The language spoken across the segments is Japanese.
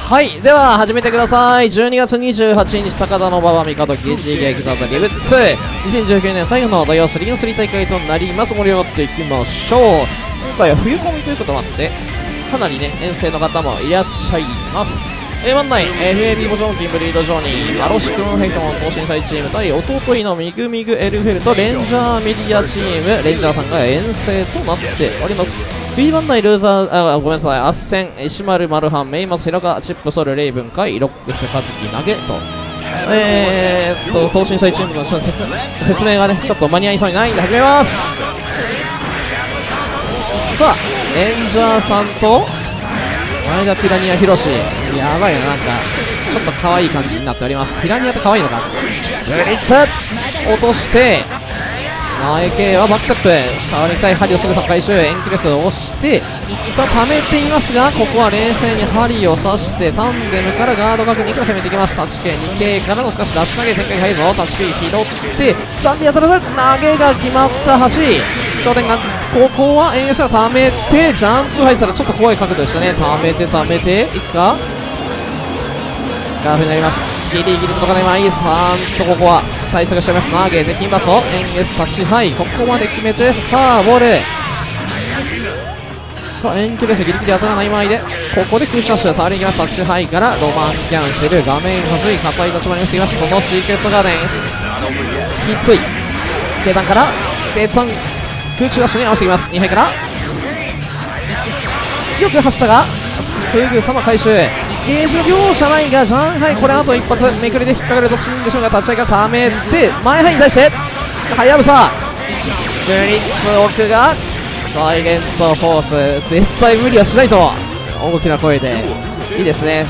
はい、では始めてください。12月28日、高田の馬場帝 GT 劇場リブ2 2019年最後の土曜3の3大会となります。盛り上がっていきましょう。今回は冬コミということもあってかなりね遠征の方もいらっしゃいます。番内 FAB ボジョンティンブリードジョーニーアロシクンヘイトン等身大チーム対弟のミグミグエルフェルトレンジャーメディアチームレンジャーさんが遠征となっております。B 番内ルーザーごめんなさいアッセン石丸マルハンメイマスヒラカチップソルレイブンカイロックスカズキ投げと等身大チームの説明がねちょっと間に合いそうにないんで始めます。さあレンジャーさんと前田ピラニアヒロシやばいな、なんかちょっと可愛い感じになっております。ピラニアって可愛いのか。ブリッツ落として前系はバックステップ触りたい針をすぐさ回収エンクレスを押してさあ溜めていますがここは冷静に針を刺してタンデムからガード確認から攻めていきます。タッチ系 2K からの少し出し投げ展開が早いぞ。タッチ P 拾ってちゃんとやたらず投げが決まった橋商店がここは AS が溜めてジャンプ入ったらちょっと怖い角度でしたね。溜めていくかガーフになります。ギリギリ届かないマイスファンとここは対策しております。投げてキンバスをエンゲス立ちハイここまで決めてさあボールさあエンキュレスギリギリ当たらない前でここで空シャッシュ触りに行きます。タッチハイからロマンキャンセル画面端硬い立ち回りをしています。このシークレットガーデンきつい低段から低段空中ダッシュに合わせていきます。2杯からよく走ったがすぐさま回収ゲージの両者ないがジャンハイこれあと一発めくりで引っかかると死んでしまうが立ち上がためて前ハイに対してはやぶさグリッツ奥がサイレントフォース絶対無理はしないと大きな声でいいですね。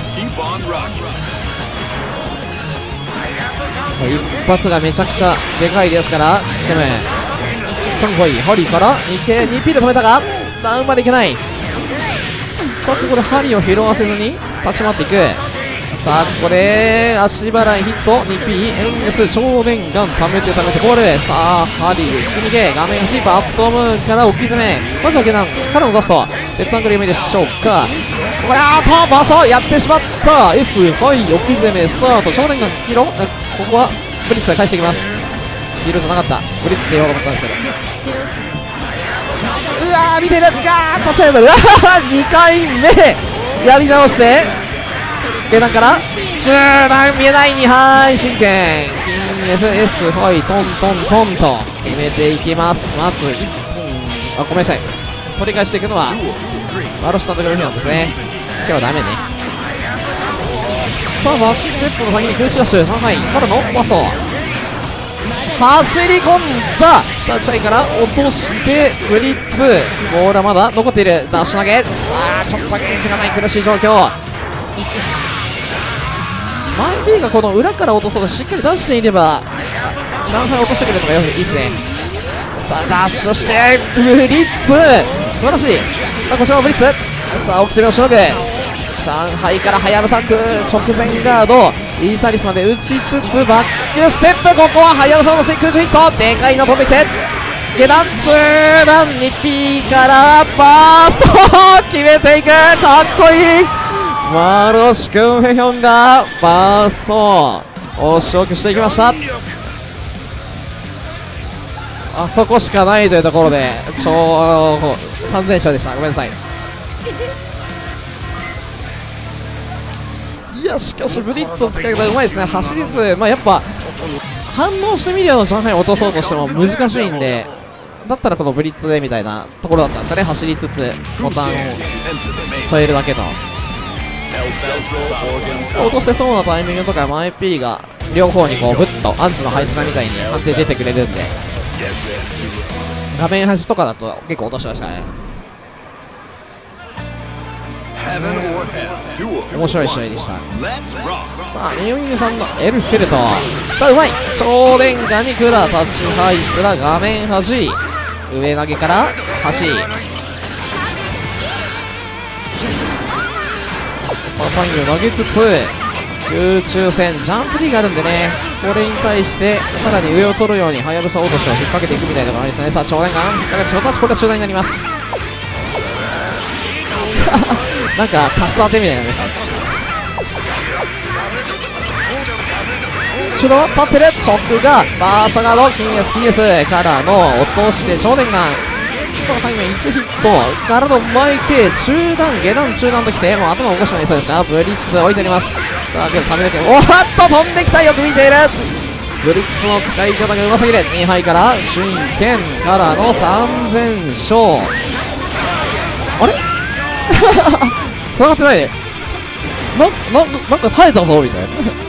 一発がめちゃくちゃでかいですからステムチョンコイハリーから 2P で止めたがダウンまでいけない。さあここで針を拾わせずに立ち回っていく。さあここで足払いヒット 2P エンゲス超電ガン溜めてゴール。さあ針で引き逃げ画面端バットムーンから置き詰めまずは下段からの出すとレッドアングル夢でしょうか。これバーサーやってしまった S はい置き攻めスタート超電ガン黄色ここはブリッツが返していきます。黄色じゃなかったブリッツって言おうと思ったんですけどうわー見てるガーッとチャイム2回目やり直して下段から中段見えない2杯真剣金 SS ファイトントントンと決めていきます。まず1本ごめんなさい取り返していくのはマロシタンドグルフィアンですね。今日はダメね。さあバックステップの先に空中ダッシュ上海からのバスト走り込んだ立ち合いから落としてブリッツボールはまだ残っているダッシュ投げさあちょっとゲージがない苦しい状況。前 B がこの裏から落とそうとしっかり出していれば上海落としてくれるのがいいですね。さあダッシュしてブリッツ素晴らしい。さあこちらもブリッツさあオキセルをしのぐ上海からはやぶさく直前ガードイータリスまで打ちつつバックステップここははやぶさの真空ジュヒットでかいの飛んできて下段中段 2P からバースト決めていくかっこいいマロシクンフェヒョンがバースト押し置きしていきました。あそこしかないというところで完全勝利でした。ごめんなさい。いやしかしブリッツを使い方うまいですね。走りつつやっぱ反応してみるような上海を落とそうとしても難しいんでだったらこのブリッツでみたいなところだったんですかね。走りつつボタンを添えるだけの落とせそうなタイミングとか前 P が両方にこうグッとアンチのハイスラみたいに判定出てくれるんで画面端とかだと結構落としましたね。面白い試合でした。さあネオイングさんのエルフェルトさあうまい超連下にクラタッチハイスラ画面端上投げから端さあファインを投げつつ空中戦ジャンプ D があるんでねこれに対してさらに上を取るようにはやぶさ落としを引っ掛けていくみたいなのがありますね。さあ超連下超タッチこれは中断になりますなんかパス当てみたいになりました。 後ろ立ってる直がバーサガードキンエスからの落として超電眼そのタイム1ヒットからの前傾中段下段中段ときてもう頭おかしくなりそうですがブリッツ置いてあります。さあけど髪の毛おっと飛んできたよく見ているブリッツの使い方がうますぎる2敗からシュインケンからの3000勝あれ繋がってないねなんか耐えたぞみたいな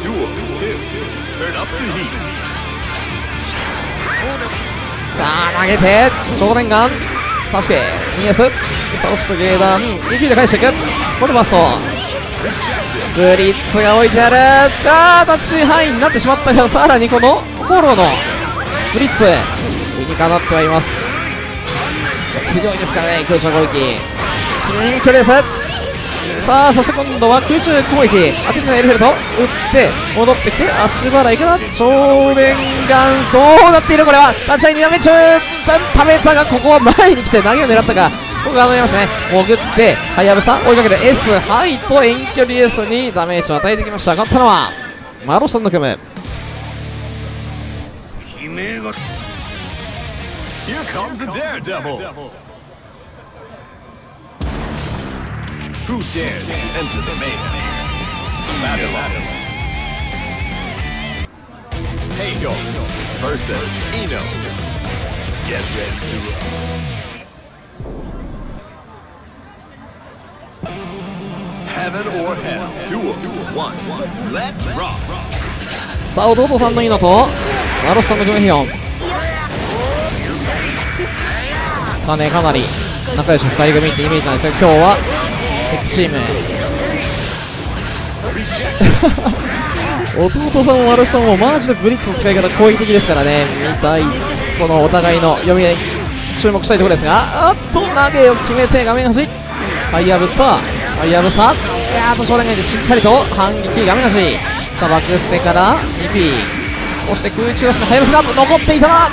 さあ投げて超電眼確かに2S そしてゲーダン2球で返していくこれバストブリッツが置いてあるタッチハイになってしまったけどさらにこのフォローのブリッツ上にかなってはいます強いですからね空中攻撃近距離ですさあそして今度は空中攻撃当ててのエルフェルト打って戻ってきて足払いから超電眼どうなっているこれは立ち合い2打目中食べたがここは前に来て投げを狙ったかここがやりましたね潜ってはやぶさ追いかける S ハイと遠距離 S にダメージを与えてきました勝ったのはマロさんの組む悲鳴が Here comes a daredevil Who dares to enter the mayhem? Babylon. Heiho versus Ino. Get ready to rock. Heaven or hell. Duel 1. Let's rock. さあ弟さんのイノとマロスさんのグメヒオンさあねかなり仲良し2人組ってイメージなんですけど今日はテックチーム弟さんもマルさんもマジでブリッツの使い方攻撃的ですからね見たいこのお互いの読み合い注目したいところですが投げを決めて画面端ハイヤブサと正面でしっかりと反撃画面端さあバックステから 2P そして空中足のハイヤブサが残っていたな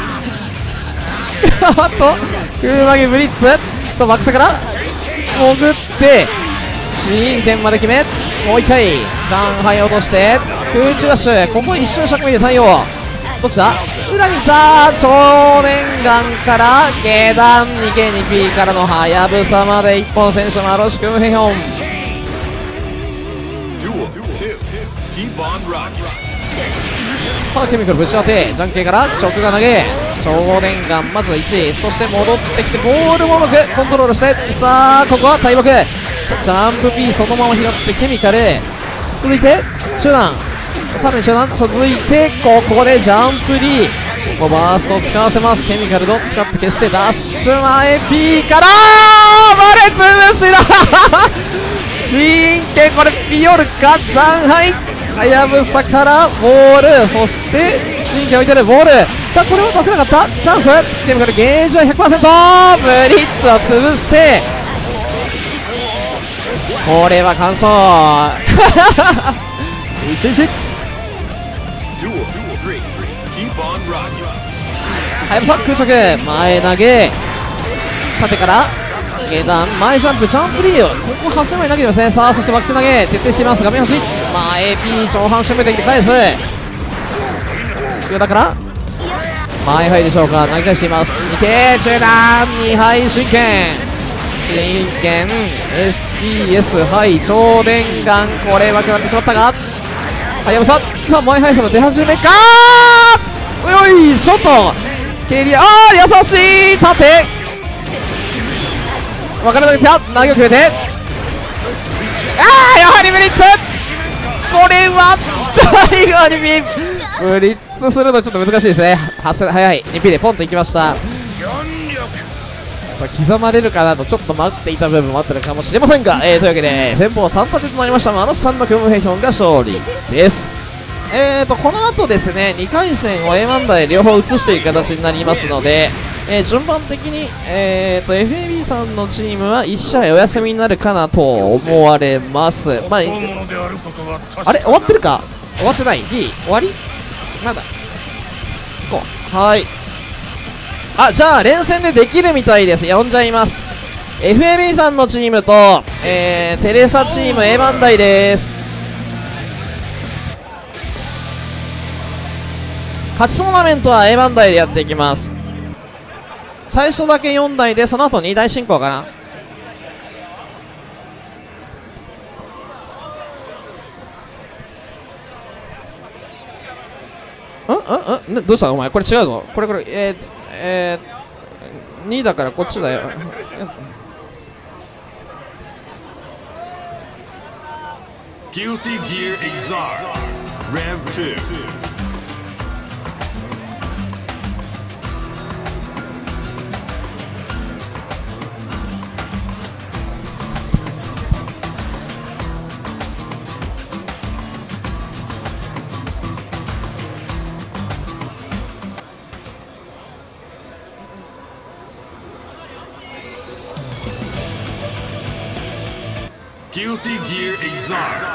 空投げブリッツさあバックステから潜ってシーン点まで決めもう1回ジャンハイ落として空中ダッシュここ一瞬尺目で対応どっちだ裏にいた超電眼から下段 2K2P からのハヤブサまで1本選手のマロシクムヘヒョンさあケミカルぶち当てジャンケイから直が投げ超電眼まず1そして戻ってきてボールもろくコントロールしてさあここは大木ジャンプ P そのまま拾ってケミカル続いて中段さらに中段続いてここでジャンプ D バーストを使わせますケミカルド使って消してダッシュ前 P からバレ潰しだ真剣これピオルかジャンハイはやぶさからボールそして真剣置いてるボールさあこれは出せなかったチャンスケミカルゲージは 100% ブリッツを潰してこれは完走1-1はやぶさ空着前投げ縦から下段前ジャンプジャンプリードここ8000枚投げてますねさあそしてバックス投げ徹底しています画面端前 P 上半身目できて返す上だから前入でしょうか投げ返しています 2K 中段2敗真剣SDS はい超電眼これは食らってしまったがはやぶさ前配車の出始めかよいしょと蹴り優しい縦分からなくて投げを決めてやはりブリッツこれは最後にブリッツするのちょっと難しいですね早い 2P でポンといきましたさあ刻まれるかなとちょっと待っていた部分もあったのかもしれませんが、というわけで先方3立てとなりましたマロスさんのクムヘヒョンが勝利です。この後ですね2回戦を A1 台両方移していく形になりますので、順番的に、FAB さんのチームは1試合お休みになるかなと思われます。あれ終わってるか終わってない D 終わりまだ行こうはいじゃあ連戦でできるみたいです。呼んじゃいます。 FAB さんのチームと、テレサチーム A 番台です。 勝ちトーナメントは A 番台でやっていきます。最初だけ4台で、その後2台進行かな。どうしたお前、これ違うぞ。これ2だからこっちだよ。 Guilty Gear Exar Rev 2 Guilty Gear Exar.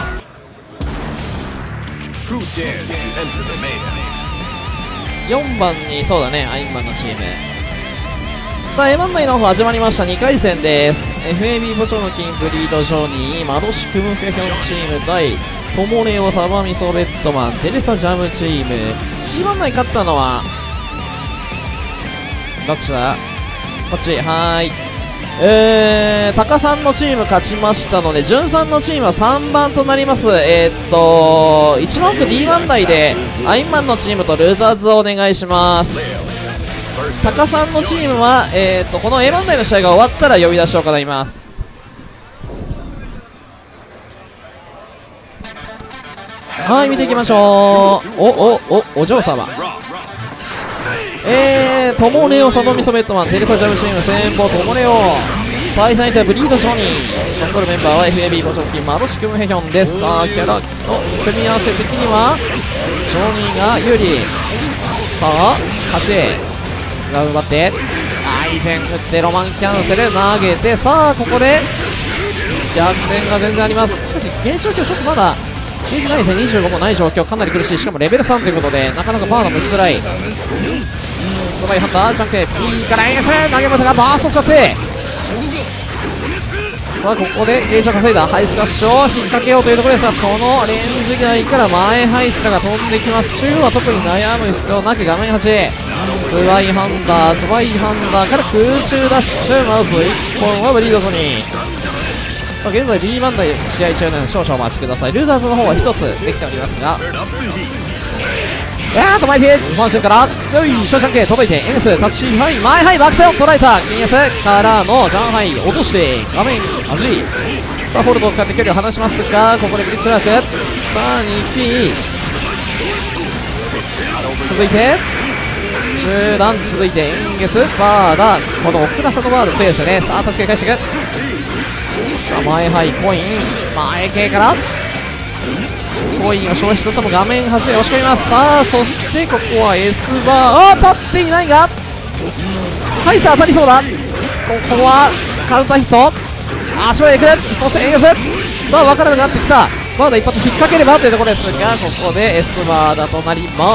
Who dares to enter the main? 4番にそうだね、アインマンのチーム。さあ A 番台の方始まりました。2回戦です。 FAB 部長のキンブリード・ジョニー、マドシクムフェヒョンチーム対トモレオ・サバミソベットマン、テレサ・ジャムチーム。 C 番台勝ったのはどっちだ、こっち。はーい、タカさんのチーム勝ちましたので、ジュンさんのチームは3番となります。1番区 D 番台でアインマンのチームとルーザーズをお願いします。タカさんのチームは、この A 番台の試合が終わったら呼び出しを行います。はい、見ていきましょう。お嬢様。トモレオ・サドミソベットマン、テレサ・ジャムチーム先方トモレオ、対戦相手はブリード・ジョニー、そのメンバーは FAB 補助金マドシクムヘヒョンです。さあキャラの組み合わせ的にはジョニーが有利。さあ橋が奪って相手振ってロマンキャンセル投げて、さあここで逆転が全然あります。しかし現状況ちょっとまだゲージないですね。25もない状況、かなり苦しい。しかもレベル3ということでなかなかバーナも打ちづらい。スパイハンタージャンプ P からエース投げ技がバースト使って、さあここでゲージを稼いだハイスラッシュを引っ掛けようというところですが、そのレンジ外から前ハイスラが飛んできます。中央は特に悩む必要なく画面端スパイハンターから空中ダッシュ、まず1本はブリードソニー。現在 B 番台試合中なので少々お待ちください。ルーザーズの方は1つできておりますが、前ピッその瞬間からよいショーシャンケ届いてエンスタッチハイ前ハイバックセを捉えた金エスからのジャンハイ落として画面端、さあフォルトを使って距離を離しますが、ここでブリッジラーク、さあ 2P 続いて中段、続いてエンゲスバーダ、この奥倉さんのバーダ強いですよね。さあ確かに返していく、さあ前ハイコイン前系からコインを消費しつつも画面端へ押し込みます。さあそしてここは S バー立っていないがハイス当たりそうだ。ここはカウンターヒット足までくる、そしてエンゲス、さあ分からなくなってきた。バーダ一発引っ掛ければというところですが、ここで S バーダとなります。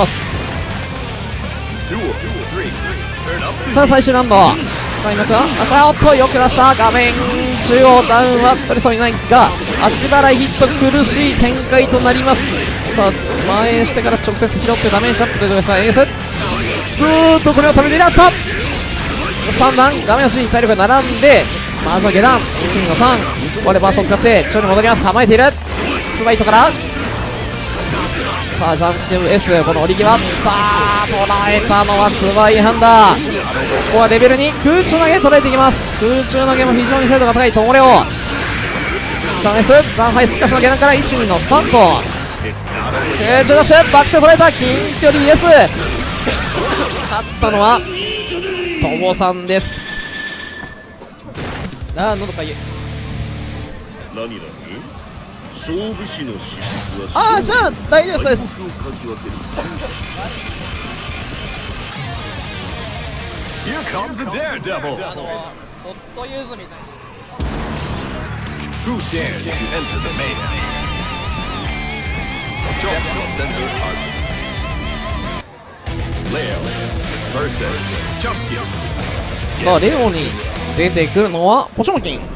さあ最終ラウンド開幕は足払い、おっとよく出した。画面中央ダウンは取りそうにないが足払いヒット苦しい展開となります。さあ前捨てから直接拾ってダメージアップというところですが、エースずーっとこれを食べてなった。3段画面足に体力が並んで、まずは下段1、2の3、これバーストを使って中央に戻ります。構えているスバイトから、さあジャンプ S この折り際、さあ捉えたのはツバイハンダー。ここはレベル2空中投げ捉えていきます。空中投げも非常に精度が高いトモレオ、ジャン S ジャンハイスカシの下段から1、2の3と空中ダッシュバックスを捉えた近距離 S 勝ったのはトモさんです。ああ喉かゆい。ああじゃあ大丈夫です。 Here comes a daredevil. ホットユーズみたいな。 Who dares to enter the main? Center Leo versus Champion. さあレオに出てくるのはポチョンキン。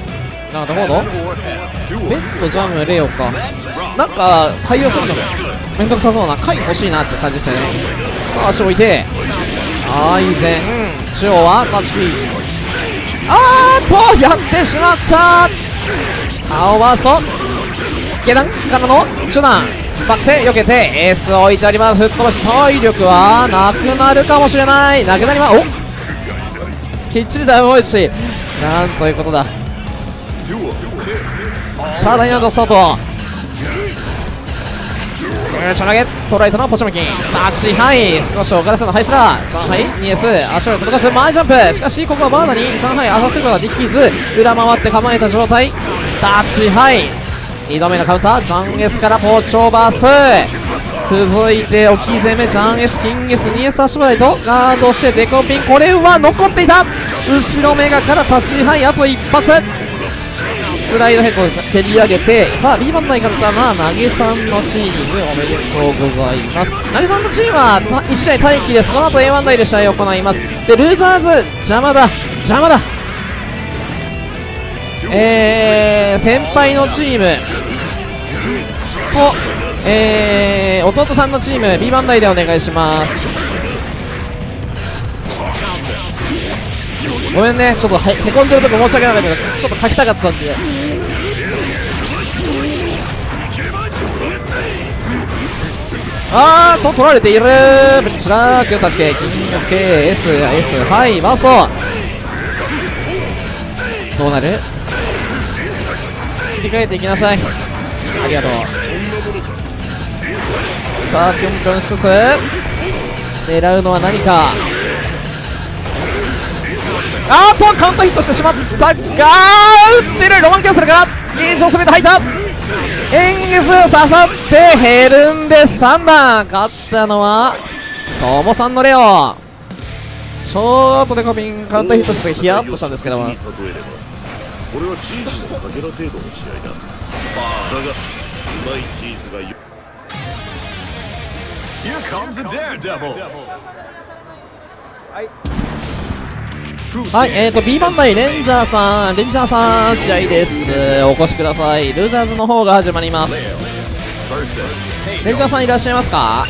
なるほど、ベッドジャムレオか、なんか対応するのか。 めんどくさそうな回欲しいなって感じでしたよね。さあ足を置いてアイゼン、中央はタッチフィー、やってしまった。青バースト下段からの中段バックセ避けてエースを置いてあります。吹っ飛ばし体力はなくなるかもしれない。なくなります。きっちりダウン追いし、なんということだ。さあダイナードスタート、チャラゲトライトのポチモキンタッチハイ、少し遅らせのハイスラー、上海 2S 足を届かず前ジャンプ、しかしここはバーナに上海浅することができず裏回って構えた状態、タッチハイ2度目のカウンター、ジャン S からポチョバス、続いて置き攻めジャン S キン S 2S 足払いとガードしてデコピン、これは残っていた。後ろメガからタッチハイ、あと一発スライドヘッドを蹴り上げて、さあ B 番台からな投げさんのチームおめでとうございます。投げさんのチームは1試合待機です。この後 A 番台で試合を行います。でルーザーズ邪魔だ先輩のチームと、弟さんのチーム B 番台でお願いします。ごめんね、ちょっとへこんでるとこ申し訳なかったけど、ちょっと書きたかったんで。取られている。ブリッチラークタッチ系、キングス系 S はいバーストどうなる。切り替えていきなさい。ありがとう。さあキュンキュンしつつ狙うのは何か。カウントヒットしてしまったが打ってる。ロマンキャンセルからゲージを攻めて入った。エンゲス刺さってヘルンで3番、勝ったのはトモさんのレオ。ショートでコピンカウントヒットした時ヒヤッとしたんですけども、 これはチーズのかけら程度の試合だ。だがうまいチーズがよ。 Here comes a daredevil. はい、B 番台レンジャーさん試合です。お越しください。ルーザーズの方が始まります。レンジャーさんいらっしゃいますか。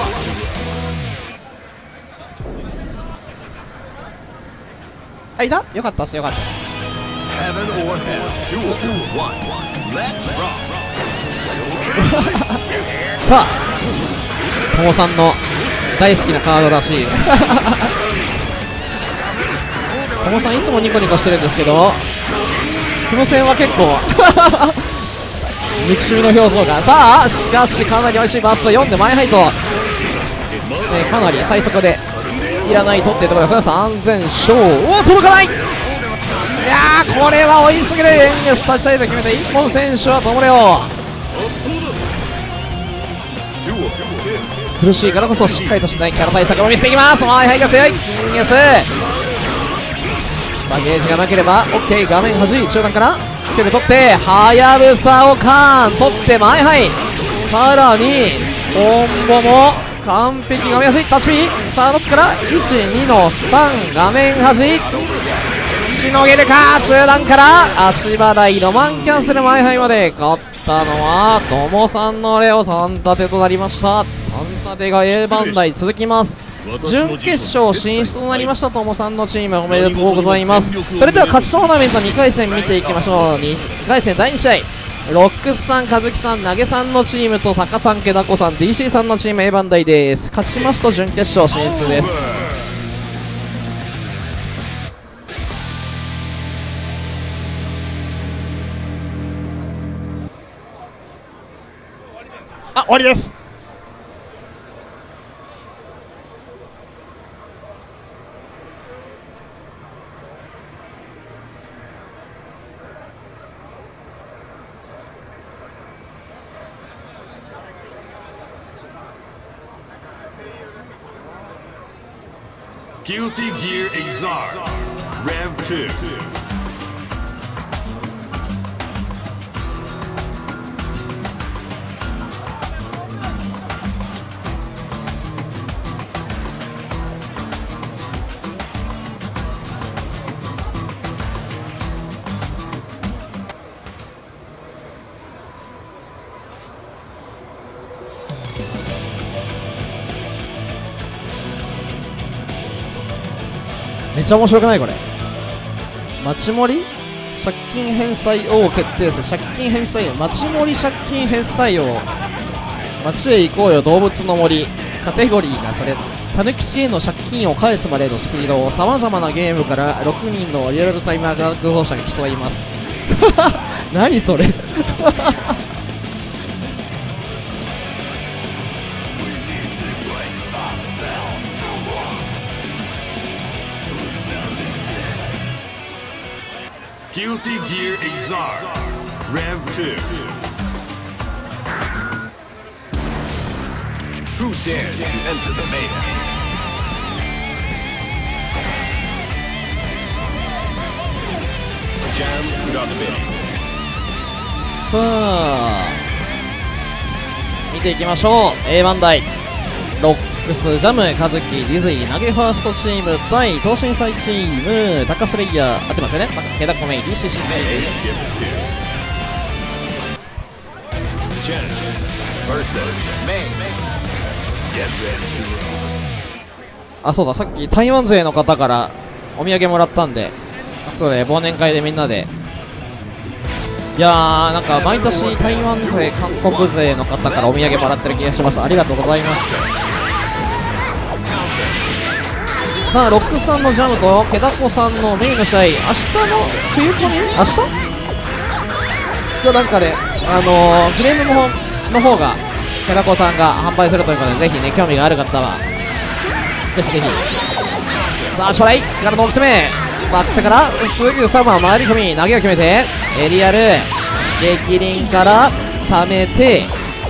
いた。よかったっす、よかった。さあトモさんの大好きなカードらしい。トモさんいつもニコニコしてるんですけど、この戦は結構憎しみの表情が。さあしかしかなり美味しいバースト4で前ハイト、かなり最速でいらないとっていうところですね。3000勝届かない。いやーこれは美味しすぎる。エンゲス立ち合いで決めて1本選手はトモレオ。苦しいからこそしっかりとしたキャラ対策を見せていきます。前ハイが強いキンゲス。さあゲージがなければ OK。 画面端中段から距離取ってはやぶさをカーン取って前ハイ、さらにコンボも完璧。画面端タッチピー、さあ6から12の3、画面端しのげるか。中段から足払いロマンキャンセル前ハイまで。勝ったのはトモさんのレオ3立てとなりました。3立てが A 番台続きます。準決勝進出となりましたトモさんのチームおめでとうございます。それでは勝ちトーナメント2回戦見ていきましょう。2回戦第2試合、ロックスさん、カズキさん、投げさんのチームとタカさん、ケダコさん、 DC さんのチーム A 番台です。勝ちますと準決勝進出です。終わりです。 Guilty Gear Exar Rev 2. ちゃ面白くないこれ。町盛借金返済王決定です。借金返済王、町盛借金返済王、町へ行こうよ動物の森。カテゴリーがそれ、タヌキチへの借金を返すまでのスピードをさまざまなゲームから6人のリアルタイムアタック奏者が競います。何それ。 Guilty Gear Exar Rev 2. Who dares to enter the mayhem? Jam Kuranami. さあ見ていきましょう。 A バンダイ、ロックス、ジャム、カズキ、ディズイ、投げファーストチーム対東震祭チーム、タカスレイヤー、合ってますよね、ケダコメイ DCC チームです。 Jen vs. May. Get ready to あ、そうだ、さっき台湾勢の方からお土産もらったんで、後で忘年会でみんなで、いやー、なんか毎年台湾勢、韓国勢の方からお土産もらってる気がします。ありがとうございます。さあ、ロックスさんのジャムとケダコさんのメインの試合、明日の冬コミ、明日今日なんかね、フレームの方がケダコさんが販売するということで、ぜひね、興味がある方はぜひぜひ。さあ、初来からの大きさめバックスからすぐサマー回り込み、投げを決めてエリアル激輪から溜めて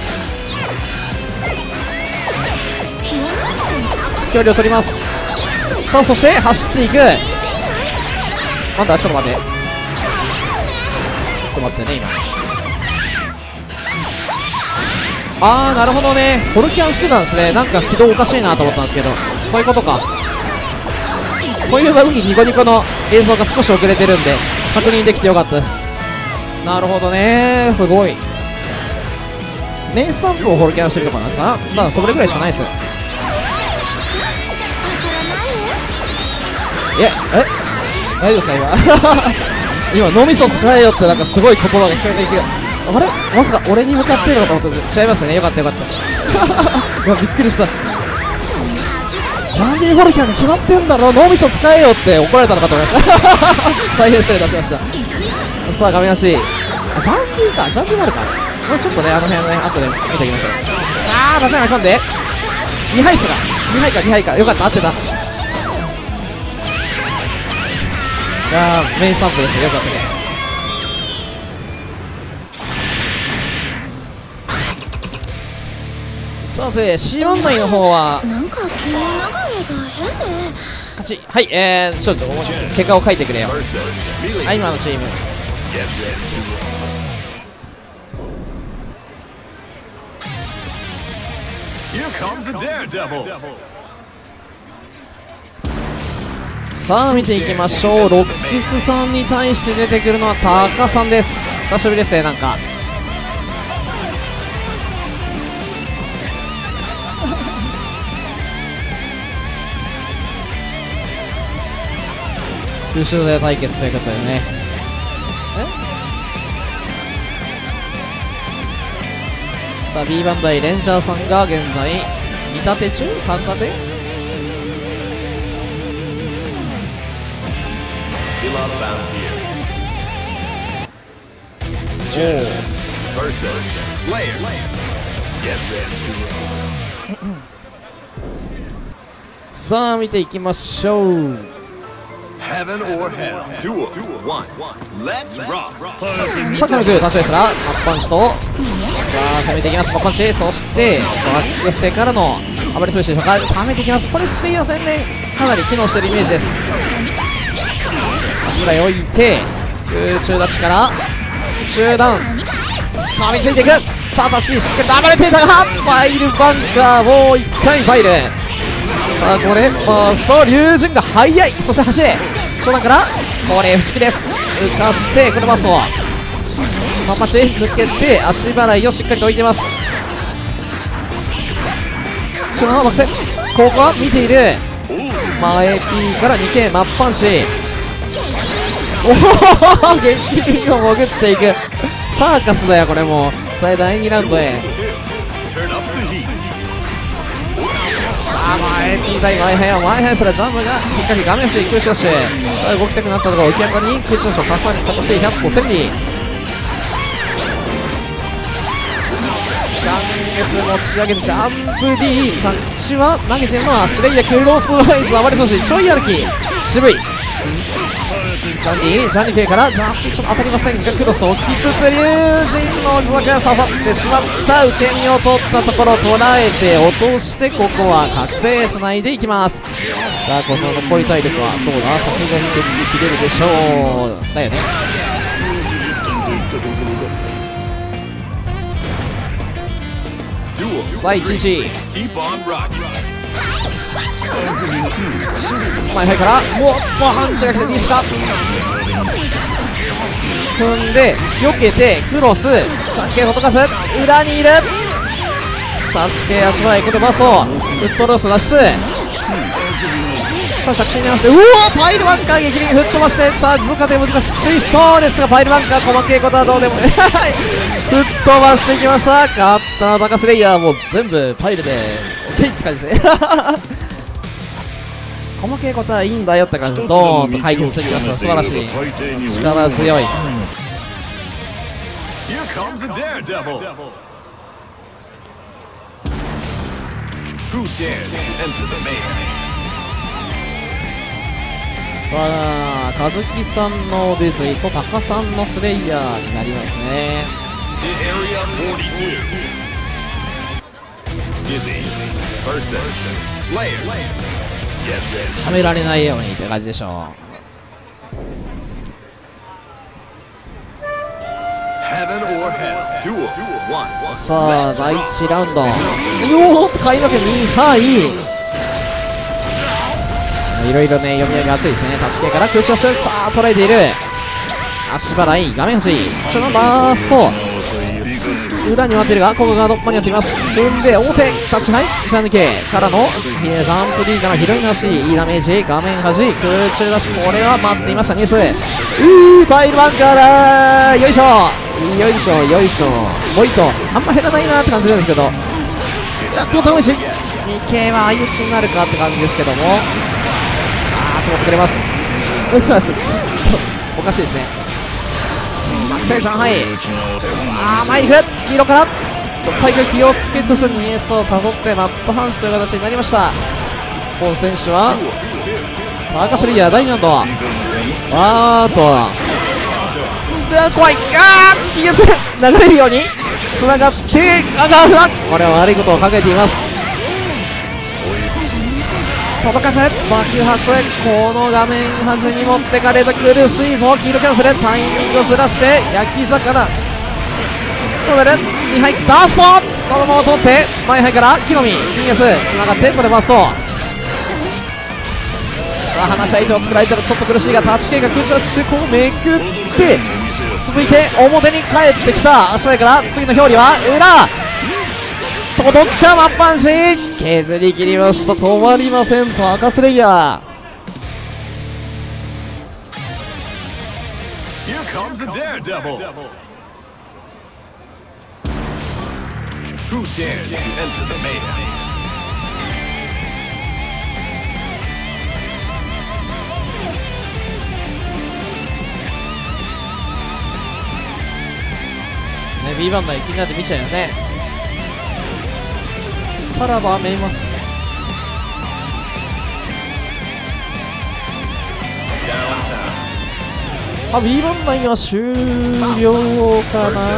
距離を取ります。さあ、そして走っていく。なんだ、ちょっと待って、ちょっと待ってね、今。なるほどね、ホルキャンしてたんですね。なんか軌道おかしいなと思ったんですけど、そういうことか。こういう場合ニコニコの映像が少し遅れてるんで確認できてよかったです。なるほどね、すごい。メインスタンプをホルキャンしてるとかなんですか。だからそれぐらいしかないです。大丈夫ですか今脳みそ使えよってなんかすごい言葉が聞こえていく。あれ、まさか俺に向かってるのかと思って違いますね。よかったよかった。びっくりした。ジャンディ・ホルキャンに決まってんだろ、脳みそ使えよって怒られたのかと思いました大変失礼いたしました。さあ、画面足、ジャンディか、ジャンディもあるか。もうちょっとね、あの辺のね、後で見ておきましょう。さあ、立ち上がり込んで2敗っすか、2敗か、よかった、合ってた。いやー、メインスタンプですね、よかったね。さて、C バンダイの方はなんか君の流れが変で。 勝ち、はい、ちょっと結果を書いてくれよ。はい、今のチーム。さあ、見ていきましょう。ロックスさんに対して出てくるのはタカさんです。久しぶりですね、なんか。空襲で対決ということでね。さあ、 B バンダイレンジャーさんが現在2立て中3立て。さあ、見ていきましょう。 Heaven or Hell Duel 1 Let's rock。 さあ、攻めく多少ですらマッパンチと、さあ攻めていきます。マッパンチ、そしてバックステからの暴れ潰しでしょうか。溜めていきます。これスレイヤー戦ね、かなり機能しているイメージです。足ぐらい置いて空中出しから中段噛みついていく。さあ、確かにしっかり暴れていたがファイルバンカーを1回ファイル。さあ、これファースト龍神が速い。そして走れ初段からこれ不思議です。浮かしてこれバストマッパチ抜けて足払いをしっかりと置いています。中段はバックセ、ここは見ている。 前 P から 2K マッパンチ。おおゲッティリングを潜っていく。サーカスだよこれもう。さあ第2ラウンドへ。さあ前 P 対前早すらジャンプが引っ掛け画面足空調して、さあ動きたくなったところ浮き上がりに空調して重ね形100個千里。ジャンゲス持ち上げてジャンプ D 着地は投げてるのはスレイヤクロスワイズ暴れ阻止ちょい歩き渋い。ジャンディ K からジャンプちょっと当たりませんがクロスを置きつつ龍神の自作が刺さってしまった。受け身を取ったところ捉えて落としてここは覚醒つないでいきます。さあこの残り体力はどうだ。さすがに敵に切れるでしょうだよね。さあ1-1前入からもっとパンチが来てディスカ踏んで避けてクロスジャンケン届かず裏にいるタッチ系足前こでバストウッドロス脱出。さあ着地に合わせてうおパイルバンカー激励吹っ飛ばして、さあ通過点難しいそうですがパイルバンカー細けいことはどうでも吹っ飛ばしていきました。勝ったバカスレイヤーもう全部パイルで OK って感じですね細けいことはいいんだよって感じでドーンと解決してきました。素晴らしい力強い。 Here comes a daredevil. Who dares to enter the mayhem? さあ和樹さんのデズイとタカさんのスレイヤーになりますね。 Area 42 Dizzy versus Slayer. はめられないようにって感じでしょう。 Heaven or hell. Duel 1. さあ第1ラウンドよーっと開幕2敗いろいろね読み上げ熱いですね。タッチ系から空中してさあ捉えている足払い画面端そのバースト裏に回っているがここがドッパにやっています。踏んで表タッチハイジャンケからのジャンプ D から拾い直しいいダメージ画面端空中出しこれは待っていましたニースパイルバンカーだよいしょよいしょよいしょもう一頭あんま減らないなって感じなんですけどやっと試し2系は相打ちになるかって感じですけども持ってくれます。おかしいですね。惑星ジャンハイさあ前に行く黄色からちょっと最後気をつけつつにエースを誘ってマットハンシという形になりました。本選手はパーカスリーヤー第2ラウンドわーっと怖い気がする流れるようにつながってこれは悪いことを考えています。届かず爆発この画面端に持ってかれる苦しいぞ。黄色キャンセルタイミングをずらして焼き魚どうなる2敗バーストそのまま通って前杯から木の実 PS つながってここでバーストさあ話し相手を作られたらちょっと苦しいがタッチ系が空中ダッシュこうめくって続いて表に帰ってきた足前から次の表裏は裏届ったマッパンシ削り切りました。止まりませんと赤スレイヤー。 Here comes a daredevil. Who dares to enter the mayhem? ね B バンダー気になって見ちゃうよね。さらばめいます。さあ B 番台は終了かな。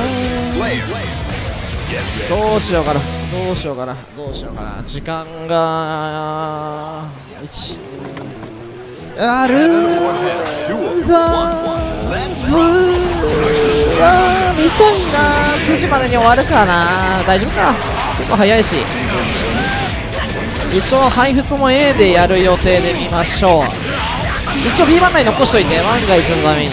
どうしようかなどうしようかなどうしようかな。時間が1あるざずみたいな9時までに終わるかな。大丈夫か結構早いし一応配布も A でやる予定で見ましょう。一応 B 番台残しといて万が一のために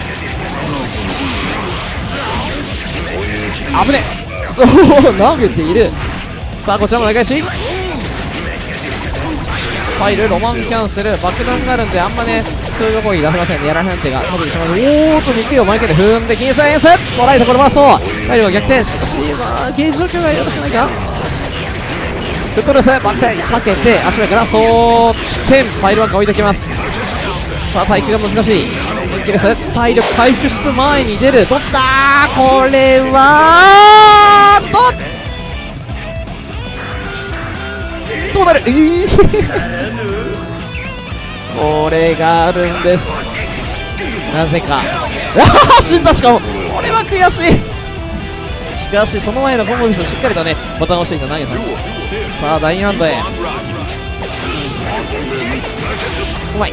危ねおお投げている。さあこちらも投げ返しファイルロマンキャンセル爆弾があるんであんまね通常攻撃出せませんね。やられ判定が伸びてしまう。おーっと2球を毎回で踏んで金線エーストライところ回そうファイルが逆転しかしまあゲージ状況がよくないか。フットルース爆戦避けて足前から装填ファイルワンが置いてきます。さあ耐久が難しい人気です。体力回復しつつ前に出る。どっちだこれはどうなるこれがあるんです。なぜか死んだ。しかもこれは悔しい。しかしその前のコンボミスしっかりとねボタンを押していたナゲさん。さあ第2ラウンドへうまい。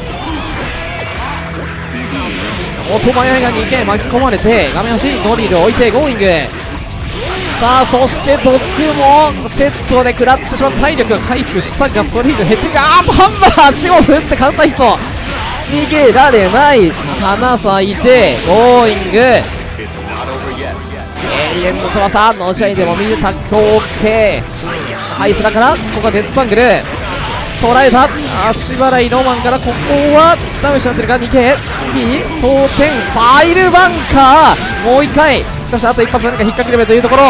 オトマヤが2件巻き込まれて画面端ドリルを置いてゴーイング。さあそしてドッグもセットで食らってしまう。体力が回復したがそれ以上減ってかハンマー足を振ってカウンターヒット逃げられない。花咲いてゴーイング永遠の翼の試合でも見るタック OK アイスラからここはデッドバングル捉えた。足払いロマンからここはダメージになってるか。2K B 装填ファイルバンカーもう1回。しかしあと一発何か引っ掛ければというところ。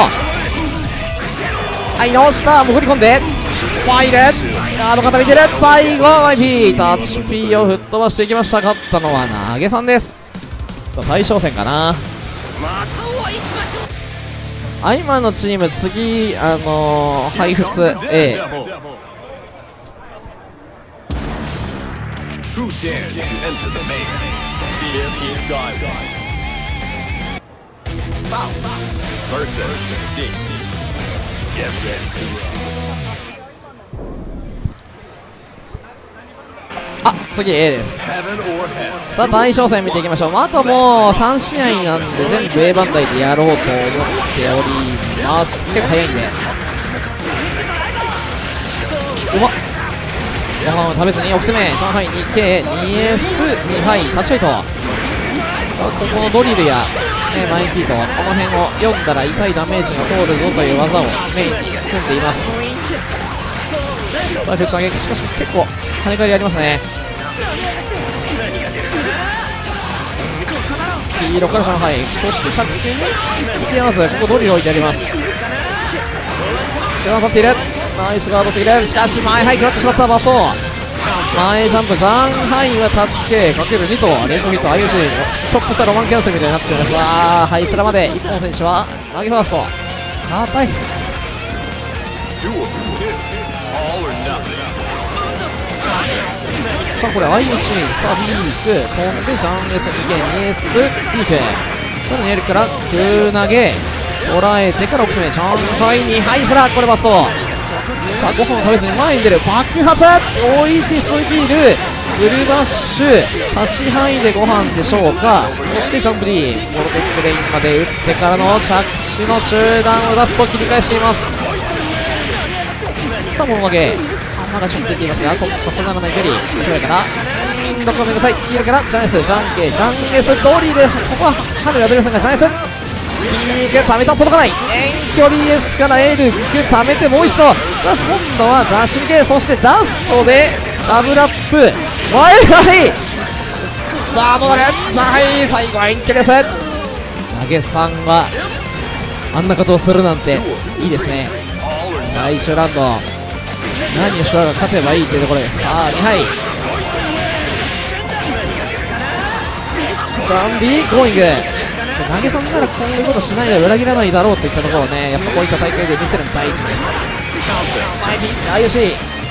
はい直した潜り込んでファイルガード固めてる。最後は YP タッチ P を吹っ飛ばしていきました。勝ったのは投げさんです。大将戦かな。今のチーム次配布 A Who dares to enter the main? CFP Sky versus C. Get ready to roll. 次 A です。 Heaven or hell. さあ大将戦見ていきましょう。あともう3試合なんで全部 A 番台でやろうと思っております。結構早いんでうまっ。ご飯を食べずに奥攻め上海 2K2S2 敗立ち合いと。さあここのドリルや、マインピートこの辺を読んだら痛いダメージが通るぞという技をメインに組んでいます。さあフェクション撃しかし結構跳ね返りありますね。黄色から上海そして着地に付き合わずここドリル置いてあります。白が立っているナイスガードすぎる。しかし前ハイ食らってしまったバソー前ジャンプジャンハイはタッチ系 ×2 と連続ヒット IOC ちょっとしたロマンキャンセルみたいになってしまいました。ハイスラまで一本選手は投げファースト硬い。 Duel 2. All or nothing. さあこれ IOC さあビーク飛んでジャン S2K2S ビークただネルから空投げ捉えてから奥攻めジャンハイにハイスラこれバスト。さあご飯を食べずに前に出る爆発美味しすぎるフルバッシュ立ち範囲でご飯でしょうか。そしてジャンプ D モロテックレインまで打ってからの着地の中段を出すと切り返しています。さあモノ投げハンマーがちょっと出ていますがここそんなのない距離後ろからどこめんなさい黄色からジャン S ジャン K ジャン S 通りでここは春が出ませんがジャン Sビーク溜めた届かない遠距離 S からエルク溜めてもう一度今度はダッシュ系そしてダストでダブルアップワイワイ。さあどうなるジャンハイ最後は遠距離 S 投げさんはあんなことをするなんていいですね。最終ラウンド何をしようが勝てばいいというところです。さあ2敗ジャンディゴーイング投げさんならこういうことしないで裏切らないだろうといったところをねやっぱこういった大会で見せるの第一です。IOC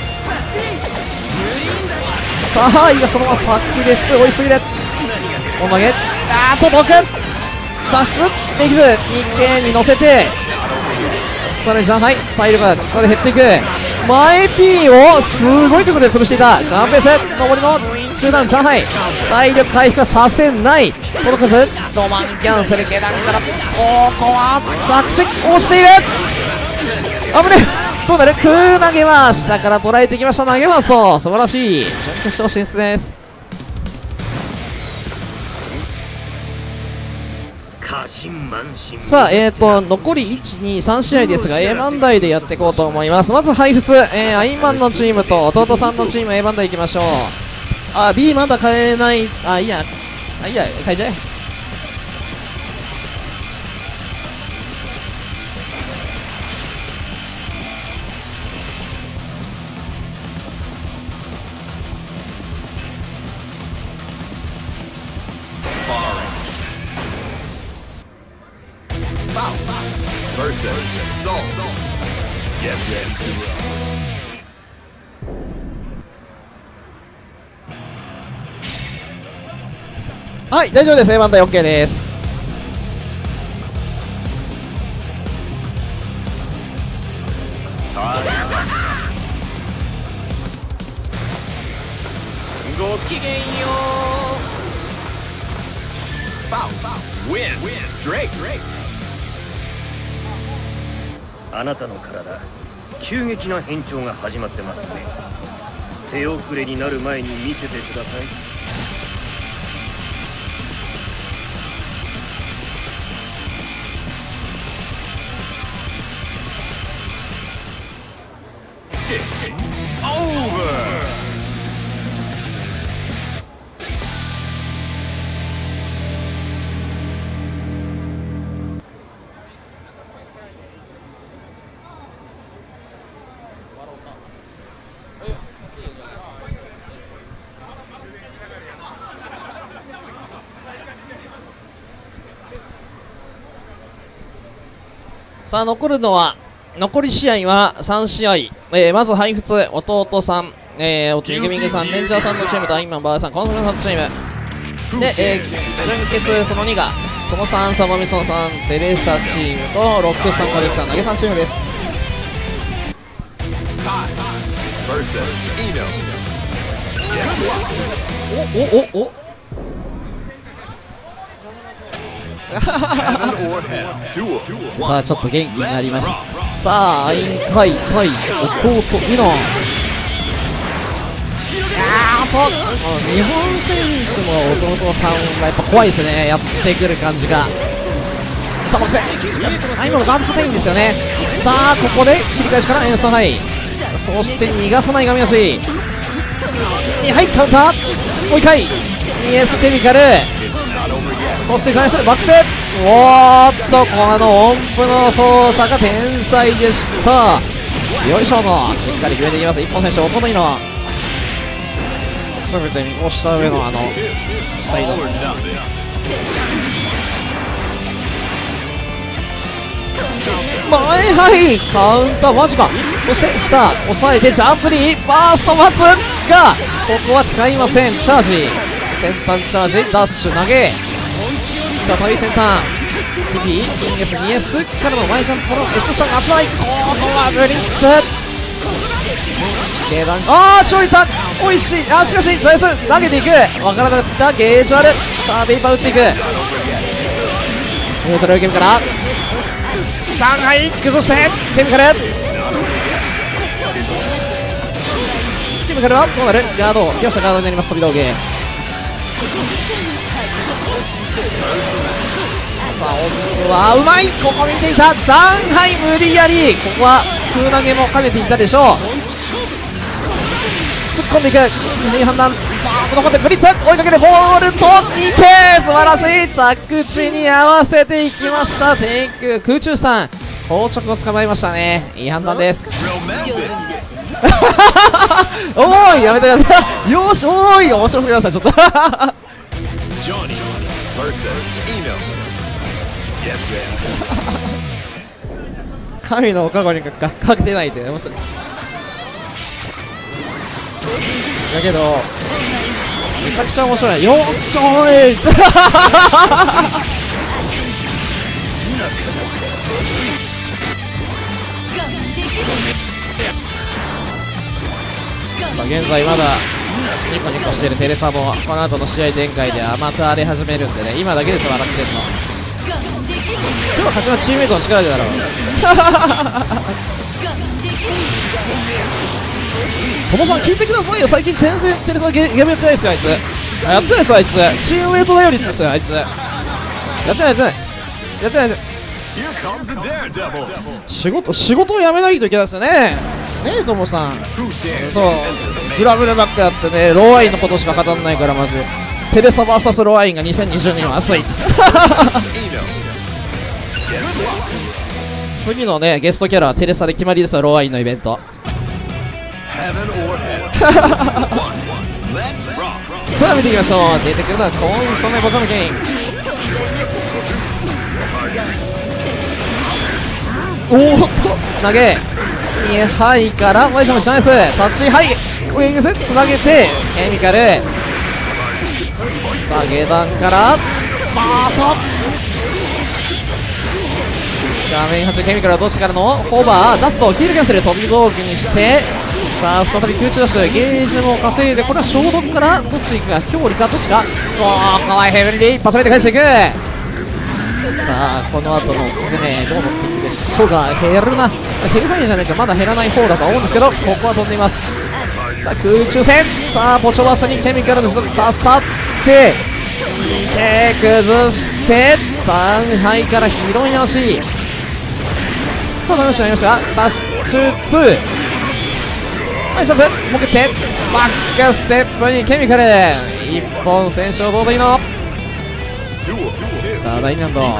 さあいがそのまま炸裂追いすぎるお投げ届く脱出できず 2K に乗せてさらにジャンハイスタイルが力で減っていく前 P をすごい角度で潰していたジャンペース上りの中段ジャンハイ体力回復はさせない届かずロマンキャンセル下段からここは着地押している危ねどうなる空投げは下から捉えてきました投げますと素晴らしい準決勝進出です。 勝さあ残り123試合ですが A 番台でやっていこうと思います。まず配布、アイマンのチームと弟さんのチーム A 番台いきましょう。あ B まだ変えない。いいや変えちゃえ。 Versus Soul. Get ready to roll. はい大丈夫です。 A 番台 OK です。 ごきげんよう。 Win. Straight. あなたの体、急激な変調が始まってますね。手遅れになる前に見せてください。 Over. さあ残るのは残り試合は3試合、まず配布弟さん、ゲーミングさん、レンジャーさんのチームとアイマンバーさん、コンソメさんのチームで、準決その2がトモさん、サバミソンさん、テレサチームとロックさん、コリキさん、投げさんチームです。おさあちょっと元気になります。さあアインカイ対弟イノン。日本選手も弟さんはやっぱ怖いですね。やってくる感じが。さあボクセしかしアイマンのガード硬いんですよね。さあここで切り返しから演奏ない。そして逃がさない神吉。はいカウンターもう一回 ES ケミカル。そしてジャイアンツバックス。おーっとこの音符の操作が天才でした。よいしょのしっかり決めていきます。一本選手弟いの全て見越した上のサイド前はいカウンターマジか。そして下押さえてジャンプにバースト待つがここは使いません。チャージ先端チャージダッシュ投げ再び先端 TP、2S からの前ジャンプからの S3 足前、ここはブリッツ下段、超いったおいしい。しかしジャイス投げていく。わからなかったゲージある。さあベイパー打っていく。ニュートラルゲームから上海崩してケミカルはどうなる。ガード両者ガードになります。飛び道芸さあ奥はうまい。ここ見ていた上海無理やり。ここは空投げも兼ねていたでしょう。突っ込んでいくいい判断。さあ残ってブリッツ追いかけるボールと2系素晴らしい着地に合わせていきました。テイク空中さん硬直を捕まえましたね。いい判断です。おーいやめてください。よしおーい面白すぎましたちょっと神のおかごにかけてないって面白い。だけどめちゃくちゃ面白い。よっしょーいさあ現在まだニコニコしているテレサもこの後の試合展開ではまた荒れ始めるんでね。今だけです笑ってるの。今日は勝ちはチームメイトの力でだろう。トモさん聞いてくださいよ。最近全然テレサゲームやってないですよあいつ。やってないですよあいつ。チームメイト頼りですよあいつ。やってないやってない。 やってないで Here comes the daredevil. 仕事を辞めないといけないですよね。ねえともさん Who dares そう enter the グラブルばっかやってね、ローアインのことしか語んないから。まずテレサ VS ローアインが2020年は熱いっつって次のねゲストキャラはテレサで決まりですよ、ローアインのイベント。 heaven or hell? Let's rock. さあ見ていきましょう。出てくるのはコンソメボジョムケイン。おーっと投げ2杯からワイシャムチャンス立ちはいウィングスつなげてケミカルさあ下段からバーソ画面8ケミカル落としてからのホーバーダストキールキャンセル飛び道具にしてさあ再び空中ダッシュゲージも稼いでこれは消毒からどっち行くか強利かどっちか。おーかわいいヘブンリー一発目で返していく。さあこの後の攻めどうなっていくでしょうか。減るな減る範囲じゃないかまだ減らない方だと思うんですけどここは飛んでいます。さあ空中戦さあポチョバスにケミカルの持続刺さって手崩して3杯から拾い直しさあダメージになりましたダッシュ2はいチャンスもうけてバックステップにケミカル1本戦勝どうだいいの。 Duel 2. さあ大難度 Keep on rocking.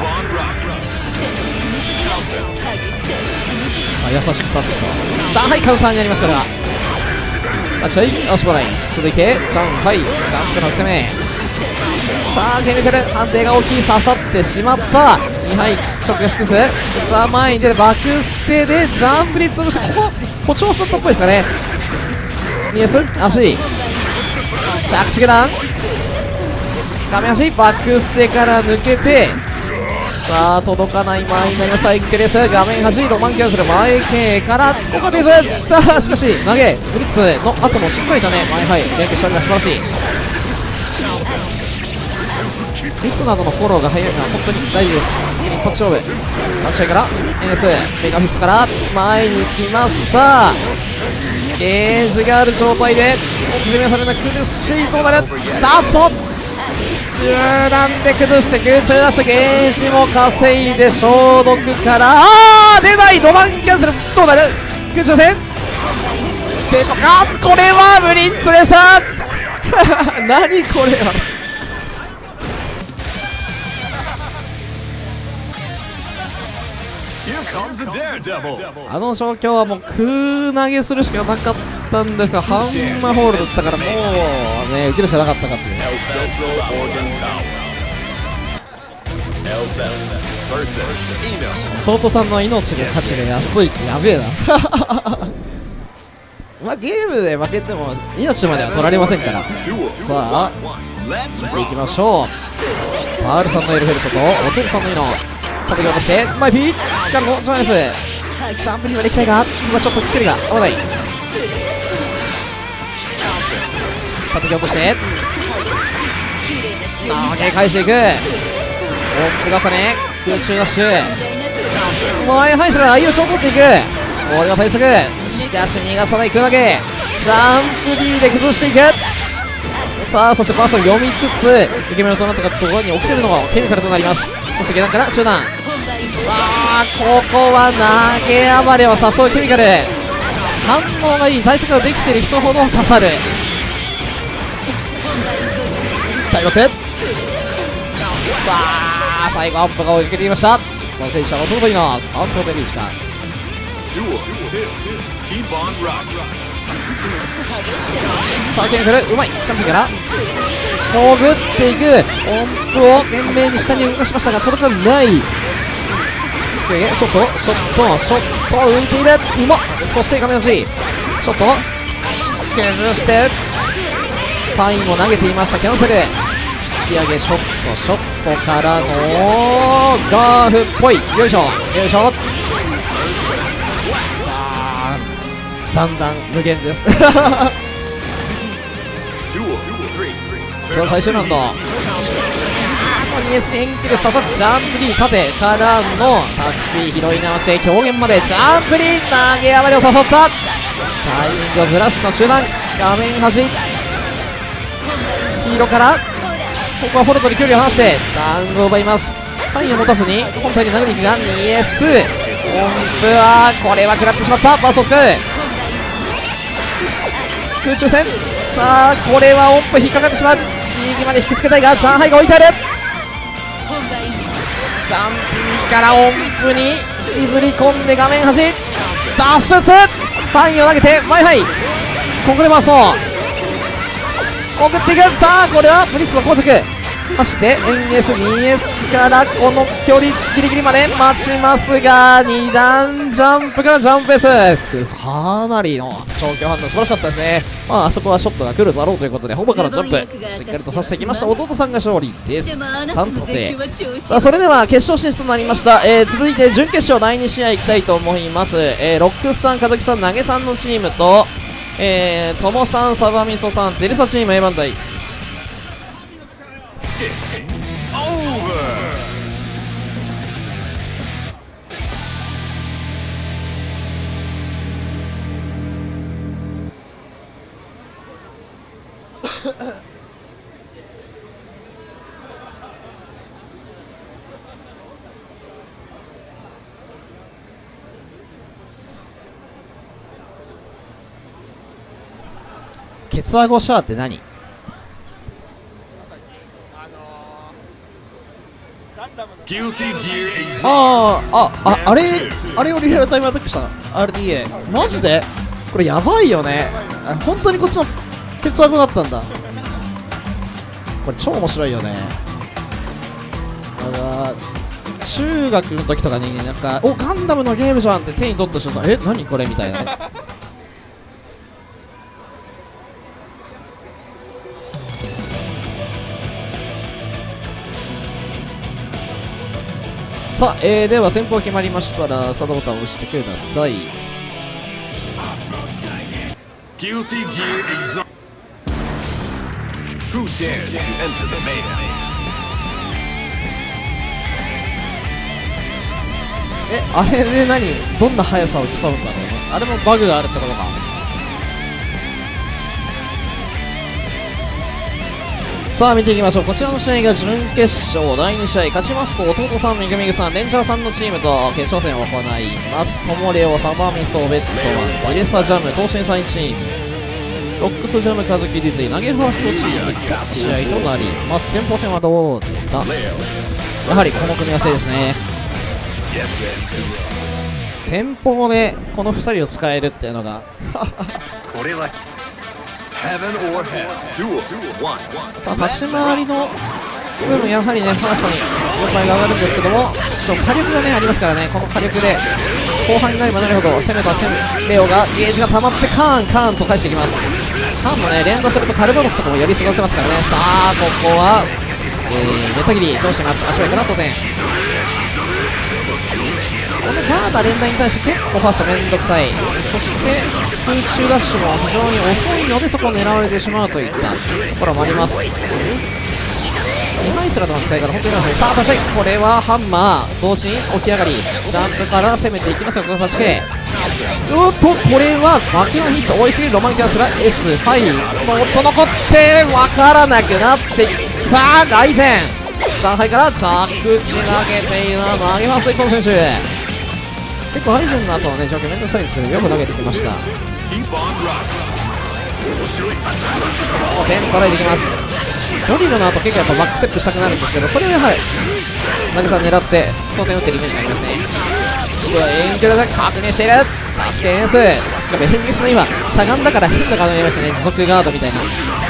優しくタッチと上海カウンターになりますからタッチはい押し払い続いて上海ジャンプの攻めさあケミカル判定が大きい刺さってしまった2杯直撃しつつさあ前に出てバックステでジャンプに潰してここ誇張スタットっぽいですかね。ニエス足着地下段画面足バックステから抜けてさあ届かない前になりました。インテレス画面端ロマンキャンセル前系からここベースさあしかし投げブリッツの後もしっかりとね前はい連携しております。素晴らしいミスなどのフォローが早いのは本当に大事です。次に一発勝負立ち合いからエネスメガフィスから前に来ました。ゲージがある状態で攻めされるの苦しい。どうなるダスト中段で崩して空中ダッシュゲージも稼いで消毒から出ないロマンキャンセルどうなる空中戦出とかこれはブリッツでした何これはあの状況はもう空投げするしかなかったんですがハンマーホールドだったからもうね受けるしかなかったかっていう。 El Centro Organ Tower. El Bell versus Eno. 弟さんの命の価値が安いってやべえなまあゲームで負けても命までは取られませんから。 Duel さあ Let's 行っていき rock. ましょう。ファールさんのエルフェルトとお父さんのイノ叩き落としてマイピーからのジャイアンスジャンプにはできたいが今ちょっと距離が合わない。叩き落として警戒していく音符重ね空中ダッシュ前ハイスラー相打ちを取っていくこれは対策しかし逃がさない空投げジャンプ D で崩していく。さあそしてバーストを読みつつイケメンをそうなったところに起きせるのがケミカルとなります。そして下段から中段さあここは投げ暴れを誘うケミカル反応がいい対策ができている人ほど刺さる体力さあ最後アップが追いかけていました。この選手は弟いますサントベリーしか Duel 2. Keep on rocking. さあケミカルうまいチャンピオンから潜っていく音符を懸命に下に動かしましたが届かないショット浮いているうまっ。そして画面端ショット崩してパインを投げていましたキャンセル引き上げショットからのガーフっぽいよいしょさあ三段無限ですその最終ラウンドニエスに延期で刺さってジャンプリー縦からのタッチ P 拾い直して強限までジャンプリー投げ上がりを誘ったタイミングをずらしの中段画面端黄色からここはフォルトに距離を離してダウンを奪います。 範囲を持たずに本体に投げていくが 2S 音符はこれは食らってしまった。バースを使う空中戦。さあこれは音符引っかかってしまう。右まで引きつけたいがチャンハイが置いてある。ジャンピンから音符に引きずり込んで画面端脱出。範囲を投げて前イここで回そう送っていく。さあこれはブリッツの膠着走って NS2S からこの距離ギリギリまで待ちますが2段ジャンプからジャンプベースかなりの長距離判断素晴らしかったですね。あそこはショットが来るだろうということでほぼからジャンプしっかりとさせてきました。弟さんが勝利です3とて。さあそれでは決勝進出となりました。続いて準決勝第2試合いきたいと思います。ロックスさん、かずきさん、投げさんのチームとともさん、サバミソさん、テレサチーム A 番隊。ケツアゴシャーって何？あれをリアルタイムアタックしたの RTA マジでこれやばいよね。本当にこっちのケツアゴだったんだ。これ超面白いよね。だから中学の時とかになんかおガンダムのゲームじゃんって手に取った瞬間何これみたいなねさあ、では先方決まりましたらスタートボタンを押してください。あれでどんな速さを競うんだろうね。あれもバグがあるってことか。さあ見ていきましょう。こちらの試合が準決勝第2試合勝ちますと弟さん、めぐめぐさん、レンジャーさんのチームと決勝戦を行います。トモレオ、サバミソ、ベッドマン、エレサジャム、東進サイチーム、ロックスジャム、カズキディズイ、投げファーストチームの試合となります。先鋒戦はどうだ。やはりこの組み合わせですね。先鋒でこの2人を使えるっていうのがこれはさあ立ち回りの部分やはりねファーストに4倍が上がるんですけども火力がねありますからね。この火力で後半になればなるほど攻めたレオがゲージが溜まってカーンと返していきます。カーンもね連打するとカルバロスとかもやり過ごせますからね。さあここはメタギリどうしてます。足早から当然このガーダ連打に対して結構ファーストめんどくさい。そして空中ダッシュも非常に遅いのでそこを狙われてしまうといったところもあります。2枚スラとの使い方本当にいますね。さあ立ち合いこれはハンマー同時に起き上がりジャンプから攻めていきますがこの立ち系これは負けのヒット多いすぎるロマンキャンスラ S ファイもっと残って分からなくなってきた。凱旋上海から着地投げている投げます一本選手。結構アイゼンの後のね状況めんどくさいんですけどよく投げてきました。点取られていきます。ドリルの後結構やっぱバックステップしたくなるんですけどそれをやはり投げさん狙って当然打ってるイメージがありますね。遠距離で確認しているタッチ系エースしかもエンギスの今しゃがんだから変なガードになりましたね。持続ガードみたいな